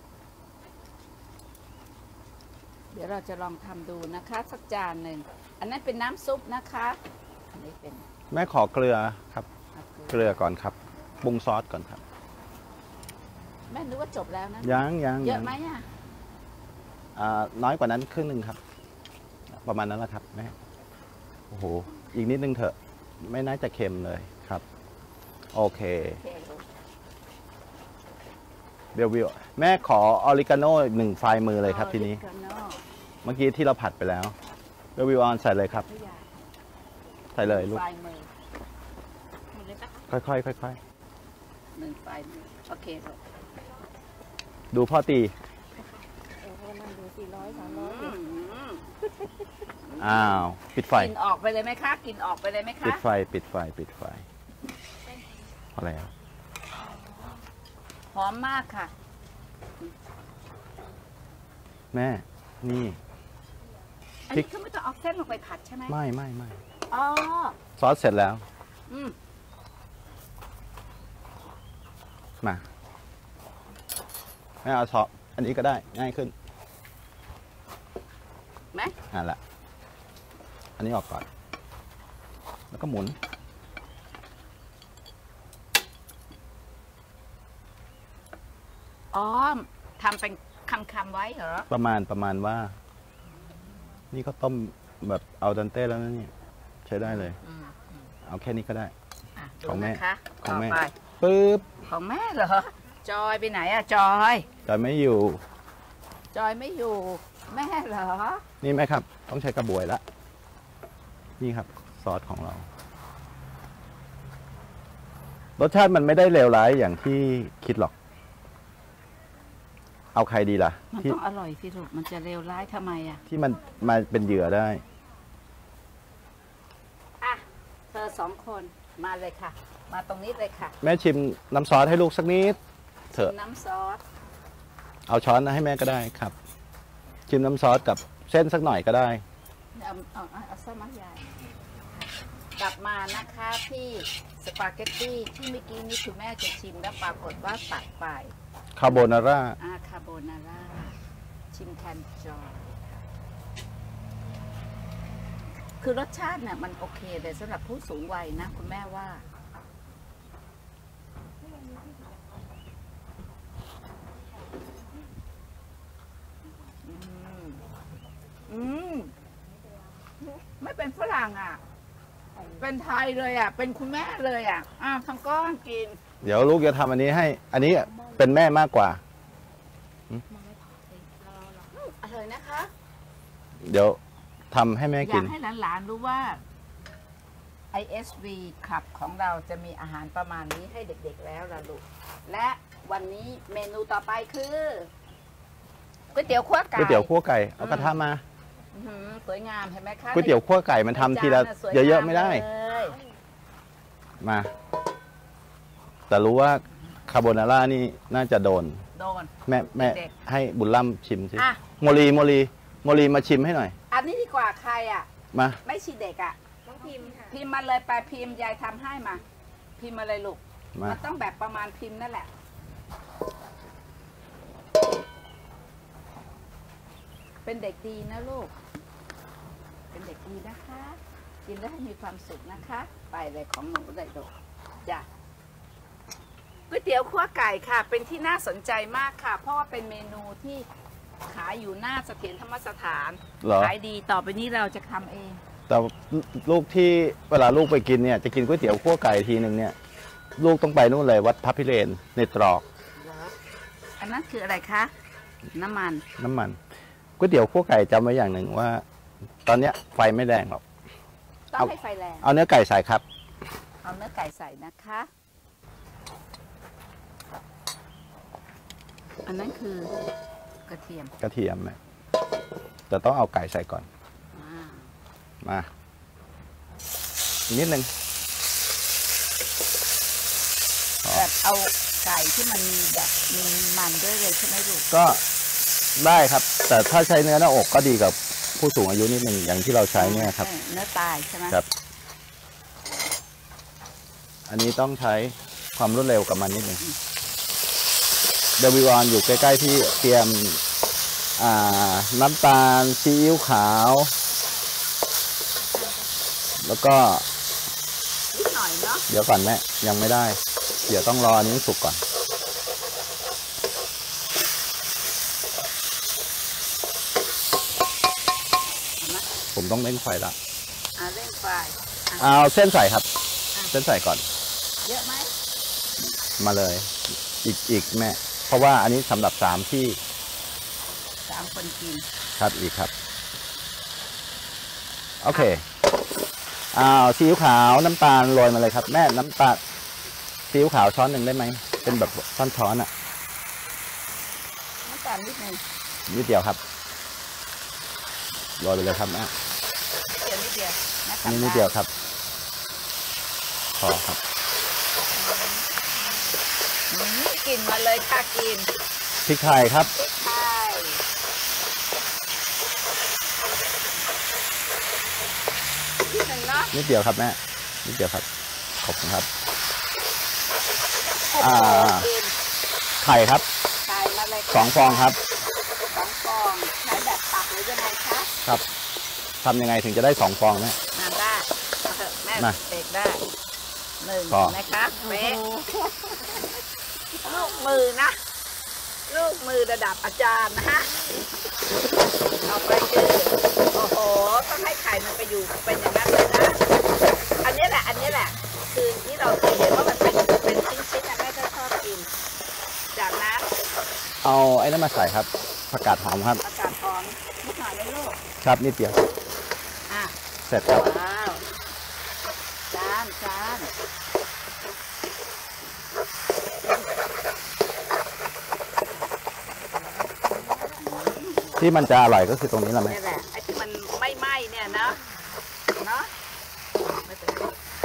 เดี๋ยวเราจะลองทำดูนะคะสักจานหนึ่ง อันนั้นเป็นน้ำซุปนะคะ อันนี้เป็นแม่ขอเกลือครับ เกลือก่อนครับปรุงซอสก่อนครับแม่นึกว่าจบแล้วนะยังเยอะไหมอ่ะน้อยกว่านั้นครึ่งหนึ่งครับ ประมาณนั้นแหละครับแม่โอ้โหอีกนิดนึงเถอะ ไม่น่าจะเค็มเลยครับ โอเคโอเคลูกเบลวิวแม่ขอออริกาโน่หนึ่งไฟล์มือเลยครับทีนี้ออริกาโน่เมื่อกี้ที่เราผัดไปแล้วเบลวิวออนใส่เลยครับไม่อยากใส่เลยลูกปลายมือหมดเลยปะค่อยๆค่อยหนึ่งปลายมือโอเคลูกๆดูพ่อตีโอ้โหมันดู400 300 อ้าว ปิดไฟกินออกไปเลยไหมคะกินออกไปเลยไหมคะปิดไฟปิดไฟปิดไฟพอแล้วหอมมากค่ะแม่นี่อันพรินี้กก็ไม่ต้องเอาเส้นลงไปผัดใช่ไหมไม่อ๋อซอสเสร็จแล้วอืมมาแม่เอาซอสอันนี้ก็ได้ง่ายขึ้นไหมละอันนี้ออกก่อน แล้วก็หมุนอ๋อทำเป็นคำๆไว้เหรอประมาณว่า นี่ก็ต้มแบบเอาดันเต้แล้วนะเนี่ยใช้ได้เลยอืมเอาแค่นี้ก็ได้อ่ะของแม่ดูนะคะของแม่ต่ไปปึ๊บของแม่เหรอ จอยไปไหนอะจอยจะไม่อยู่จอยไม่อยู่ แม่เหรอนี่ไหมครับ ต้องใช้กระบวยละนี่ครับ ซอสของเรา รสชาติมันไม่ได้เลวร้ายอย่างที่คิดหรอก เอาใครดีล่ะมันที่ต้องอร่อยสิลูกมันจะเลวร้ายทำไมอะที่มันมาเป็นเหยื่อได้อ่ะเธอสองคนมาเลยค่ะ มาตรงนี้เลยค่ะแม่ชิมน้ำซอสให้ลูกสักนิดเถอะน้ำซอสเอาช้อนให้แม่ก็ได้ครับ ชิมน้ำซอสกับเส้นสักหน่อยก็ได้เอาสมัครใหญ่กลับมานะคะที่สปาเกตตี้ที่เมื่อกี้นี้คุณแม่จะชิมแล้วปรากฏว่าตัดไปคาโบนาร่าคาโบนาร่าชิมแทนจอยคือรสชาติเนี่ยมันโอเคเลยสำหรับผู้สูงวัยนะคุณแม่ว่า อืมไม่เป็นฝรั่งอ่ะ เป็นไทยเลยอ่ะ เป็นคุณแม่เลยอ่ะทำก้อนกินเดี๋ยวลูกจะทำอันนี้ให้ อันนี้เป็นแม่มากกว่าอะไรนะคะเดี๋ยวทำให้แม่อกิยาน กให้หลานๆรู้ว่า ISV ขับของเราจะมีอาหารประมาณนี้ให้เด็กๆแล้วล่ะลูก และวันนี้เมนูต่อไปคือก๋วยเตี๋ยวคั่วไก่ก๋วยเตี๋ยวคั่วไก่ เอากระทะมาอื้อหือสวยงามเห็นไหมคะก๋วยเตี๋ยวคั่วไก่มันทำทีละในจานน่สวยงามเยอะๆไม่ได้เลยมา แต่รู้ว่าคาโบนาร่านี่น่าจะโดนโดนแม่เด็กให้บุญล่ำชิมสิอ่ะโมลีมาชิมให้หน่อยอันนี้ดีกว่าใครอ่ะมาไม่ชีเด็กอ่ะน้องพิมพ์ค่ะพิมพ์มาเลยไปพิมพ์ยายทำให้มา พิมพ์มาเลยลูกมามันต้องแบบประมาณพิมพ์นั่นแหละ เป็นเด็กดีนะลูก เป็นเด็กดีนะคะ กินแล้วให้มีความสุขนะคะ ไปเลยของหนูเลยลูกจ้ะก๋วยเตี๋ยวคั่วไก่ค่ะ เป็นที่น่าสนใจมากค่ะ เพราะว่าเป็นเมนูที่ขายอยู่หน้าเสถียรธรรมสถานเหรอขายดีต่อไปนี้เราจะทำเองแต่ลูกที่เวลาลูกไปกินเนี่ยจะกินก๋วยเตี๋ยวคั่วไก่ทีหนึ่งเนี่ย ลูกต้องไปนู่นเลยวัดพระพิเรนในตรอกอันนั้นคืออะไรคะ น้ำมันน้ำมันก๋วยเตี๋ยวคั่วไก่จำไว้อย่างหนึ่งว่า ตอนเนี้ยไฟไม่แรงหรอกต้องให้ไฟแรงเอาเนื้อไก่ใส่ครับเอาเนื้อไก่ใส่นะคะ อันนั้นคือกระเทียมกระเทียมแม่แต่ต้องเอาไก่ใส่ก่อนอ่ามาอีกนิดนึงอ๋อแบบเอาไก่ที่มันมีแบบมีมันด้วยเลยใช่ไหมลูกก็ได้ครับ แต่ถ้าใช้เนื้อหน้าอกก็ดีกับผู้สูงอายุนิดนึงอย่างที่เราใช้เนี่ยครับเนื้อตายใช่ไหมครับ อันนี้ต้องใช้ความรวดเร็วกับมันนิดนึงเดวิวอนอยู่ใกล้ๆที่เตรียมน้ำตาลซีอิ๊วขาว แล้วก็นิดหน่อยเนาะเดี๋ยวก่อนแม่ยังไม่ได้ เดี๋ยวต้องรออันนี้สุกก่อน ผมต้องเร่งไฟละเร่งไฟเอาเส้นใส่ครับ เส้นใส่ก่อนเยอะไหมมาเลย อีกแม่ เพราะว่าอันนี้สำหรับ3ที่ 3 คนกินครับอีกครับ โอเคซีอิ๊วขาวน้ำตาลโรยมาเลยครับ แม่น้ำตาลซีอิ๊วขาวช้อนหนึ่งได้ไหมเป็นแบบช้อนๆอ่ะน้ำตาลนิดนึงนิดเดียวครับโรยไปเลยครับแม่นิดเดียวนะอันนี้นิดเดียวครับพอครับกินมาเลยค่ะกินพริกไทยครับพริกไทยนิดนึงเนาะนิดเดียวครับแม่นิดเดียวครับขอบคุณครับโอ้โหกินไข่ครับไข่มาเลย 2 ฟองครับ 2 ฟองใช้แบบตักหรือยังไงคะครับทำยังไงถึงจะได้2 ฟองแม่ได้เอาเถอะแม่มาเด็กได้1 พอนะคะเป๊ะลูกมือนะ ลูกมือระดับอาจารย์นะฮะเอาไปคือโอ้โหต้องให้ไข่มันไปอยู่เป็นอย่างนั้นเลยนะอันนี้แหละคือที่เราเคยเห็นว่ามันเป็นชิ้นๆแม่ก็ชอบกินจากนั้นเอาไอ้นั่นมาใส่ครับผักกาดหอมครับอากาศหอมนิดหน่อยนะลูกครับนิดเดียวอ่ะเสร็จครับว้าวจานที่มันจะอร่อยก็คือตรงนี้แหละแม่นี่แหละไอ้ที่มันไม่ไหม้เนี่ยเนาะไม่เป็นไร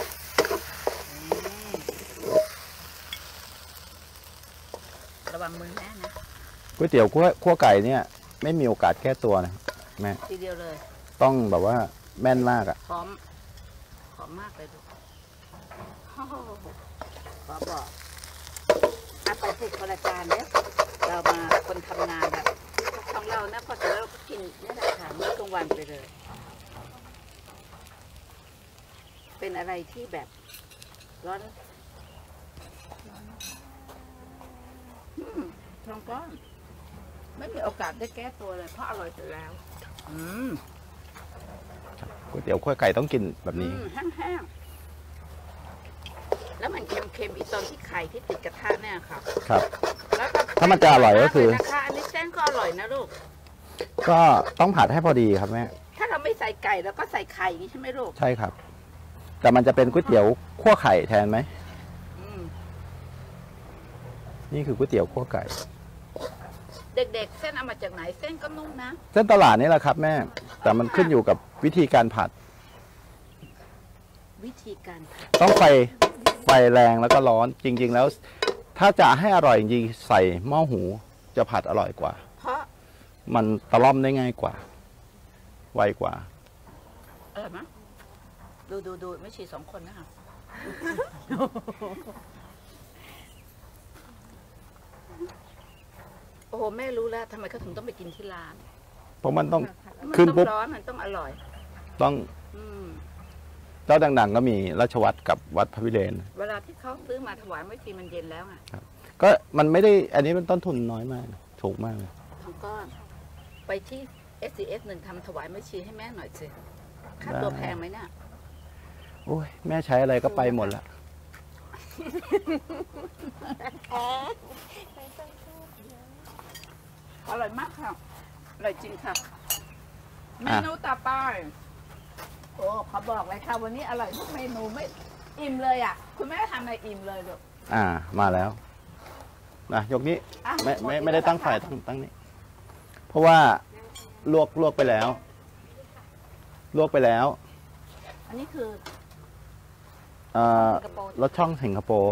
ระวังมือแม่นะก๋วยเตี๋ยวคั่วไก่เนี่ยไม่มีโอกาสแก้ตัวนะแม่ทีเดียวเลยต้องแบบว่าแม่นมากอ่ะหอมมากเลยดูโอ้โหขอบอกไปสิคนละจานเนี่ยเรามาคนทำงานแบบของเรานะพอเสร็จแล้วเราก็กินนี่แหละค่ะมื้อกลางวันไปเลย เป็นอะไรที่แบบร้อนทองก้อนไม่มีโอกาสได้แก้ตัวเลยเพราะอร่อยเสร็จแล้วก๋วยเตี๋ยวคั่วไก่ต้องกินแบบนี้แห้งๆแล้วมันเค็มๆอีตอนที่ไข่ที่ติดกระทะเนี่ยค่ะครับแล้วก็ถ้ามันจะอร่อยก็คือนะคะอันนี้เส้นก็อร่อยนะลูกก็ต้องผัดให้พอดีครับแม่ถ้าเราไม่ใส่ไก่แล้วก็ใส่ไข่อย่างนี้ใช่ไหมลูกใช่ครับ แต่มันจะเป็นก๋วยเตี๋ยวคั่วไข่แทนไหมอืมนี่คือก๋วยเตี๋ยวคั่วไก่เด็กๆเส้นเอามาจากไหนเส้นก็นุ่มนะเส้นตลาดนี่แหละครับแม่ แต่มันขึ้นอยู่กับวิธีการผัดวิธีการผัดต้องไฟแรงแล้วก็ร้อน จริง ๆ แล้ว ถ้าจะให้อร่อยจริงๆใส่หม้อหูจะผัดอร่อยกว่าเพราะมันตะล่อมได้ง่ายกว่า ไวกว่าอร่อยไหมดูไม่ชี2 คนนะคะโอ้โหแม่รู้แล้วทำไมเขาถึงต้องไปกินที่ร้านเพราะมันต้องมันขึ้นต้องปุ๊บร้อนมันต้องอร่อยต้องอืมเจ้าดังๆก็มีราชวัตรกับวัดพระวิเรนเวลาที่เขาซื้อมาถวายไม่ทีมันเย็นแล้วไงก็มันไม่ได้อันนี้มันต้นทุนน้อยมากถูกมากเลยทองก้อนไปที่ SCF 1ทำถวายไม่ชีให้แม่หน่อยสิค่าตัวแพงไหมเนี่ยโอ้ยแม่ใช้อะไรก็ไปหมดละอร่อยมากค่ะอร่อยจริงค่ะเมนูต่อไปโอ้เขาบอกเลยค่ะวันนี้อร่อยทุกเมนูไม่อิ่มเลยอ่ะคุณแม่ทำอะไรอิ่มเลยลูกมาแล้วนะยกนี้อ่ะไม่หดไม่ได้ตั้งไฟแล้วค่ะตั้งนี้ราะว่าลวกไปแล้ว ลวกไปแล้วอันนี้คือกระโปรงรสช่องสิงคโปร์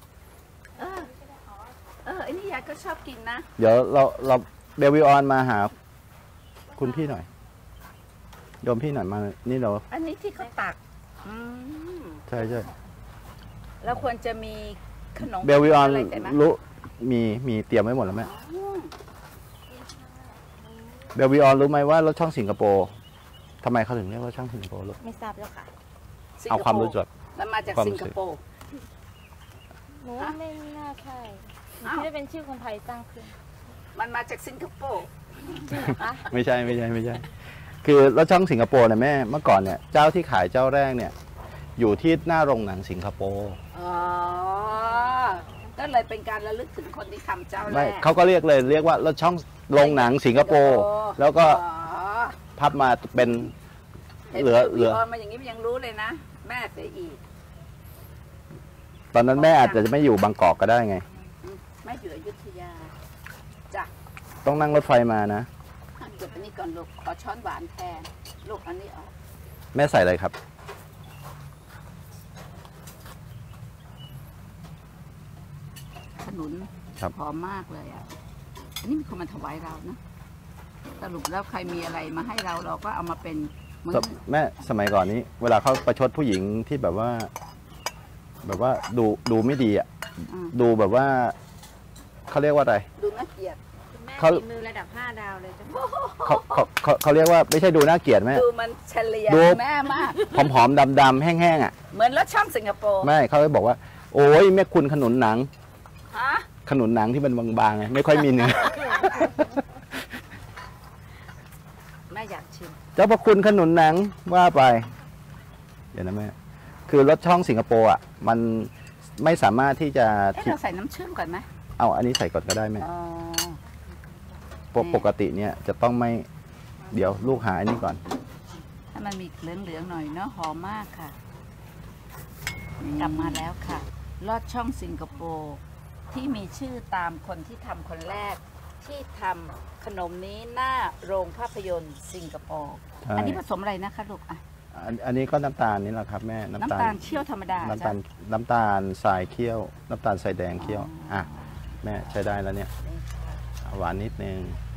อันนี้ยายก็ชอบกินนะเดี๋ยวเราเบลวิออนมาหาคุณพี่หน่อยโยมพี่หน่อยมานี่เราอันนี้ที่เขาตักใช่เราควรจะมีขนมเบลวิออนอะไรแต่นะรู้มีเตรียมไว้หมดแล้วแม่เบลวิออนรู้ไหมว่ารถช่องสิงคโปร์ทำไมเขาถึงเรียกว่าช่องสิงคโปร์ลูกไม่ทราบแล้วค่ะเอาความรู้จักมันมาจากความรู้สิงคโปร์หนูว่าไม่น่าใช่หนูคิดว่าเป็นชื่อคนไทยตั้งขึ้นมันมาจากสิงคโปร์จริงเหรอคะไม่ใช่ คือรถช่องสิงคโปร์เนี่ยแม่เมื่อก่อนเนี่ยเจ้าที่ขายเจ้าแรกเนี่ย อยู่ที่หน้าโรงหนังสิงคโปร์อ๋อก็เลยเป็นการระลึกถึงคนที่ทำเจ้าแรไม่กเขาก็เรียกว่ารถช่องโรงหนังสิงคโปร์แล้วก็อ๋อพับมาเป็นเห็นเหลือมาอย่างนี้มันยังรู้เลยนะ แม่เสียอีกตอนนั้นแม่อาจจะไม่อยู่บางกอกก็ได้ไงแม่อยู่อยุธยาจ้ะต้องนั่งรถไฟมานะเก็บอันนี้ก่อนลูกขอช้อนหวานแทนลูกอันนี้ออกแม่ใส่อะไรครับขนุนครับหอมมากเลยอ่ะอันนี้มีคนมาถวายเรานะสรุปแล้วใครมีอะไรมาให้เราเราก็เอามาเป็นมื้อแม่สมัยก่อนนี้ เวลาเขาประชดผู้หญิงที่แบบว่าดูไม่ดีอ่ะ ดูแบบว่าเขาเรียกว่าอะไรดูน่าเกลียดคุณแม่เขาฝีมือระดับ 5 ดาวเลยจ้ะเขาเรียกว่าไม่ใช่ดูน่าเกลียดแม่ดูมันเฉลียดูแม่มากผอมๆดำๆแห้งๆอ่ะเหมือนรถช่องสิงคโปร์ไม่เขาเลยบอกว่า โอ้ยแม่คุณขนุนหนังฮะขนุนหนังที่มันบางๆไงไม่ค่อยมีเนื้อแม่อยากชิมเจ้าพระคุณขนุนหนังว่าไป เดี๋ยวนะแม่คือรถช่องสิงคโปร์อ่ะมันไม่สามารถที่จะเราใส่น้ำเชื่อมก่อนไหมเอาอันนี้ใส่ก่อนก็ได้แม่อ๋อปกติเนี่ยจะต้องไม่เดี๋ยวลูกหาอันนี้ก่อนให้มันมีเหลืองๆหน่อยเนาะหอมมากค่ะ กลับมาแล้วค่ะ ลอดช่องสิงคโปร์ที่มีชื่อตามคนที่ทำคนแรก ที่ทำขนมนี้หน้าโรงภาพยนตร์สิงคโปร์ใช่อันนี้ผสมอะไรนะคะลูกอ่ะอันนี้ก็น้ำตาลนี่แหละครับแม่น้ำตาลเคี่ยวธรรมดาน้ำตาลจ้ะน้ำตาลทรายเคี่ยว น้ำตาลทรายแดงเคี่ยวอ่ะแม่ใช้ได้แล้วเนี่ยนี่ค่ะหวานนิดนึง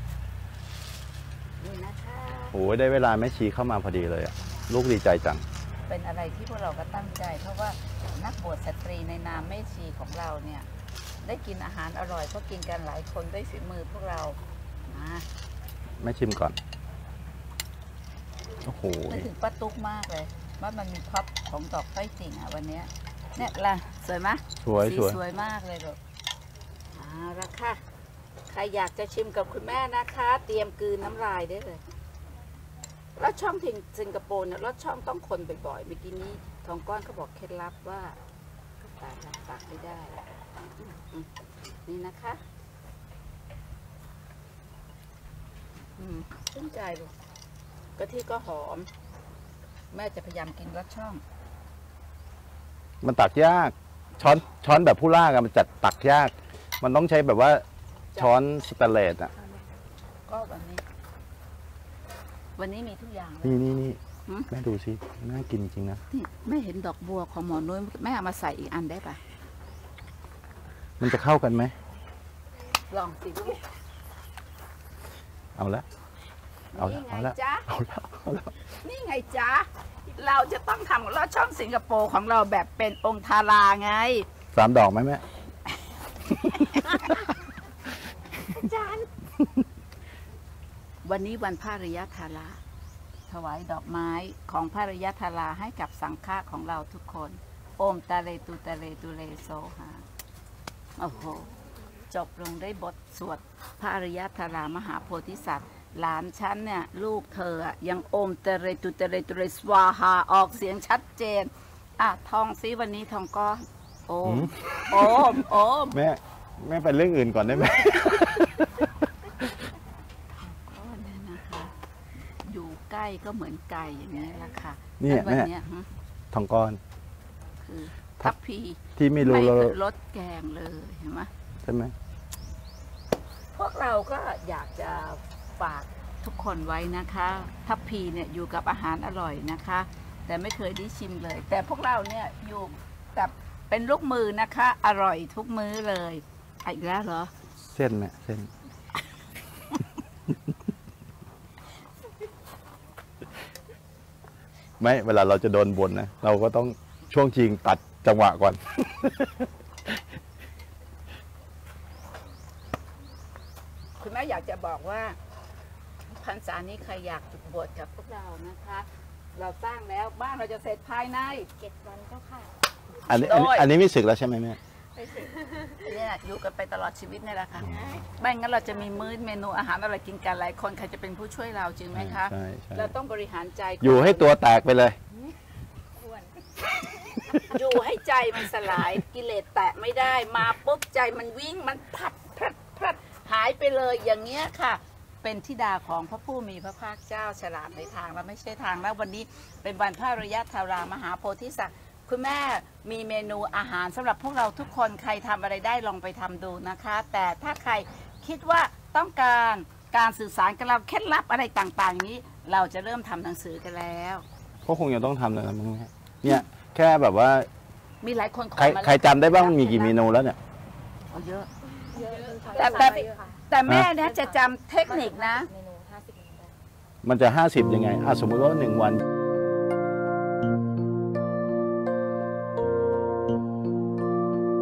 นี่นะคะโอ้ยได้เวลาแม่ชีเข้ามาพอดีเลยอ่ะลูกดีใจจังเป็นอะไรที่พวกเราก็ตั้งใจ เพราะว่านักบวชสตรีในนามแม่ชีของเราเนี่ย ได้กินอาหารอร่อยเพราะกินกันหลายคนด้วยฝีมือพวกเรานะแม่ชิมก่อนโอ้โหนึกถึงป้าตุ๊กมากเลยว่ามันมีพับของดอกไส้ติ่งอ่ะวันเนี้ยเนี่ยล่ะสวยไหมสวยสีสวยสวยมากเลยลูกเอาละค่ะใครอยากจะชิมกับคุณแม่นะคะ เตรียมกลืนน้ำลายได้เลยรสช่องที่สิงคโปร์เนี่ยรสช่องต้องคนบ่อยๆเมื่อกี้นี้ทองก้อนเขาบอกเคล็ดลับว่าตักไม่ได้นี่นะคะชื่นใจลูกกะทิก็หอม แม่จะพยายามกินรสช่องมันตักยากช้อนแบบผู้ล่ากันมันจัดตักยาก มันต้องใช้แบบว่าช้อนสแตนเลสอ่ะก็วันนี้มีทุกอย่างเลยนี่หืมแม่ดูสิน่ากินจริงนะนี่แม่เห็นดอกบัวของหมอนุ้ยแม่เอามาใส่อีกอันได้ปะมันจะเข้ากันไหมลองสิลูกเอาละเอาละนี่ไงเอาละจ๊ะเอาละเอาละนี่ไงจ๊ะเราจะต้องทำลอดช่องสิงคโปร์ของเราแบบเป็นองค์ทาราไง 3 ดอกไหมแม่จานวันนี้วันพระริยธาราถวายดอกไม้ของพระริยธาราให้กับสังฆะของเราทุกคน โอมตะเลตุตะเลตุเลโซหาโอ้โหจบลงได้บทสวดพระอริยธารามหาโพธิสัตว์ หลานฉันเนี่ยลูกเธออะยังโอมตะเรตุตะเรตุเรสวาหาออกเสียงชัดเจนอ่ะทองซิวันนี้ทองก้อนโอมโอมแม่ไปเรื่องอื่นก่อนได้ไหมก้อนเนี่ยนะคะ อยู่ใกล้ก็เหมือนไก่อย่างนี้แหละค่ะเนี่ยวัแม่เนี้ยฮะทองก้อนคือทัพพีที่ไม่รู้ไม่เราเคยลดแกงเลยเห็นไหมใช่ไหมพวกเราก็อยากจะฝากทุกคนไว้นะคะทัพพีเนี่ยอยู่กับอาหารอร่อยนะคะ แต่ไม่เคยได้ชิมเลย แต่พวกเราเนี่ยอยู่กับเป็นลูกมือนะคะ อร่อยทุกมื้อเลยอีกแล้วเหรอเส้นแม่เส้น ไม่เวลาเราจะโดนบ่นนะเราก็ต้องช่วงจริงตัดจังหวะก่อนคุณแม่อยากจะบอกว่าพรรษานี้ใครอยากบวชกับพวกเรานะคะ เราสร้างแล้วบ้านเราจะเสร็จภายใน 7 วันเจ้าค่ะอันนี้ไม่สึกแล้วใช่ไหมแม่เนี่ยอยู่กันไปตลอดชีวิตนี่แหละค่ะไม่งั้นเราจะมีมื้อเมนูอาหารอะไรกินกันหลายคนใครจะเป็นผู้ช่วยเราจริงไหมคะใช่ใช่เราต้องบริหารใจอยู่ให้ตัวแตกไปเลยอยู่ให้ใจมันสลายกิเลสแตะไม่ได้มาปุ๊บใจมันวิ่งมันพลัดหายไปเลยอย่างเงี้ยค่ะ เป็นธิดาของพระผู้มีพระภาคเจ้าฉลาดในทางและไม่ใช่ทางแล้ววันนี้เป็นวันพระอริยธารามหาโพธิสัตว์คุณแม่มีเมนูอาหารสำหรับพวกเราทุกคนใครทำอะไรได้ลองไปทำดูนะคะ แต่ถ้าใครคิดว่าต้องการสื่อสารกับเราเคล็ดลับอะไรต่างๆนี้ เราจะเริ่มทำหนังสือกันแล้วก็คงยังต้องทำเลยนะมึงเนี่ยแค่แบบว่ามีหลายคนขอมาใครจำได้บ้างมันมีกี่เมนูแล้วเนี่ยเยอะเยอะค่ะแต่แม่เนี่ยจะจำเทคนิคนะเมนู50 เมนูได้มันจะ50ยังไงสมมติว่า1 วัน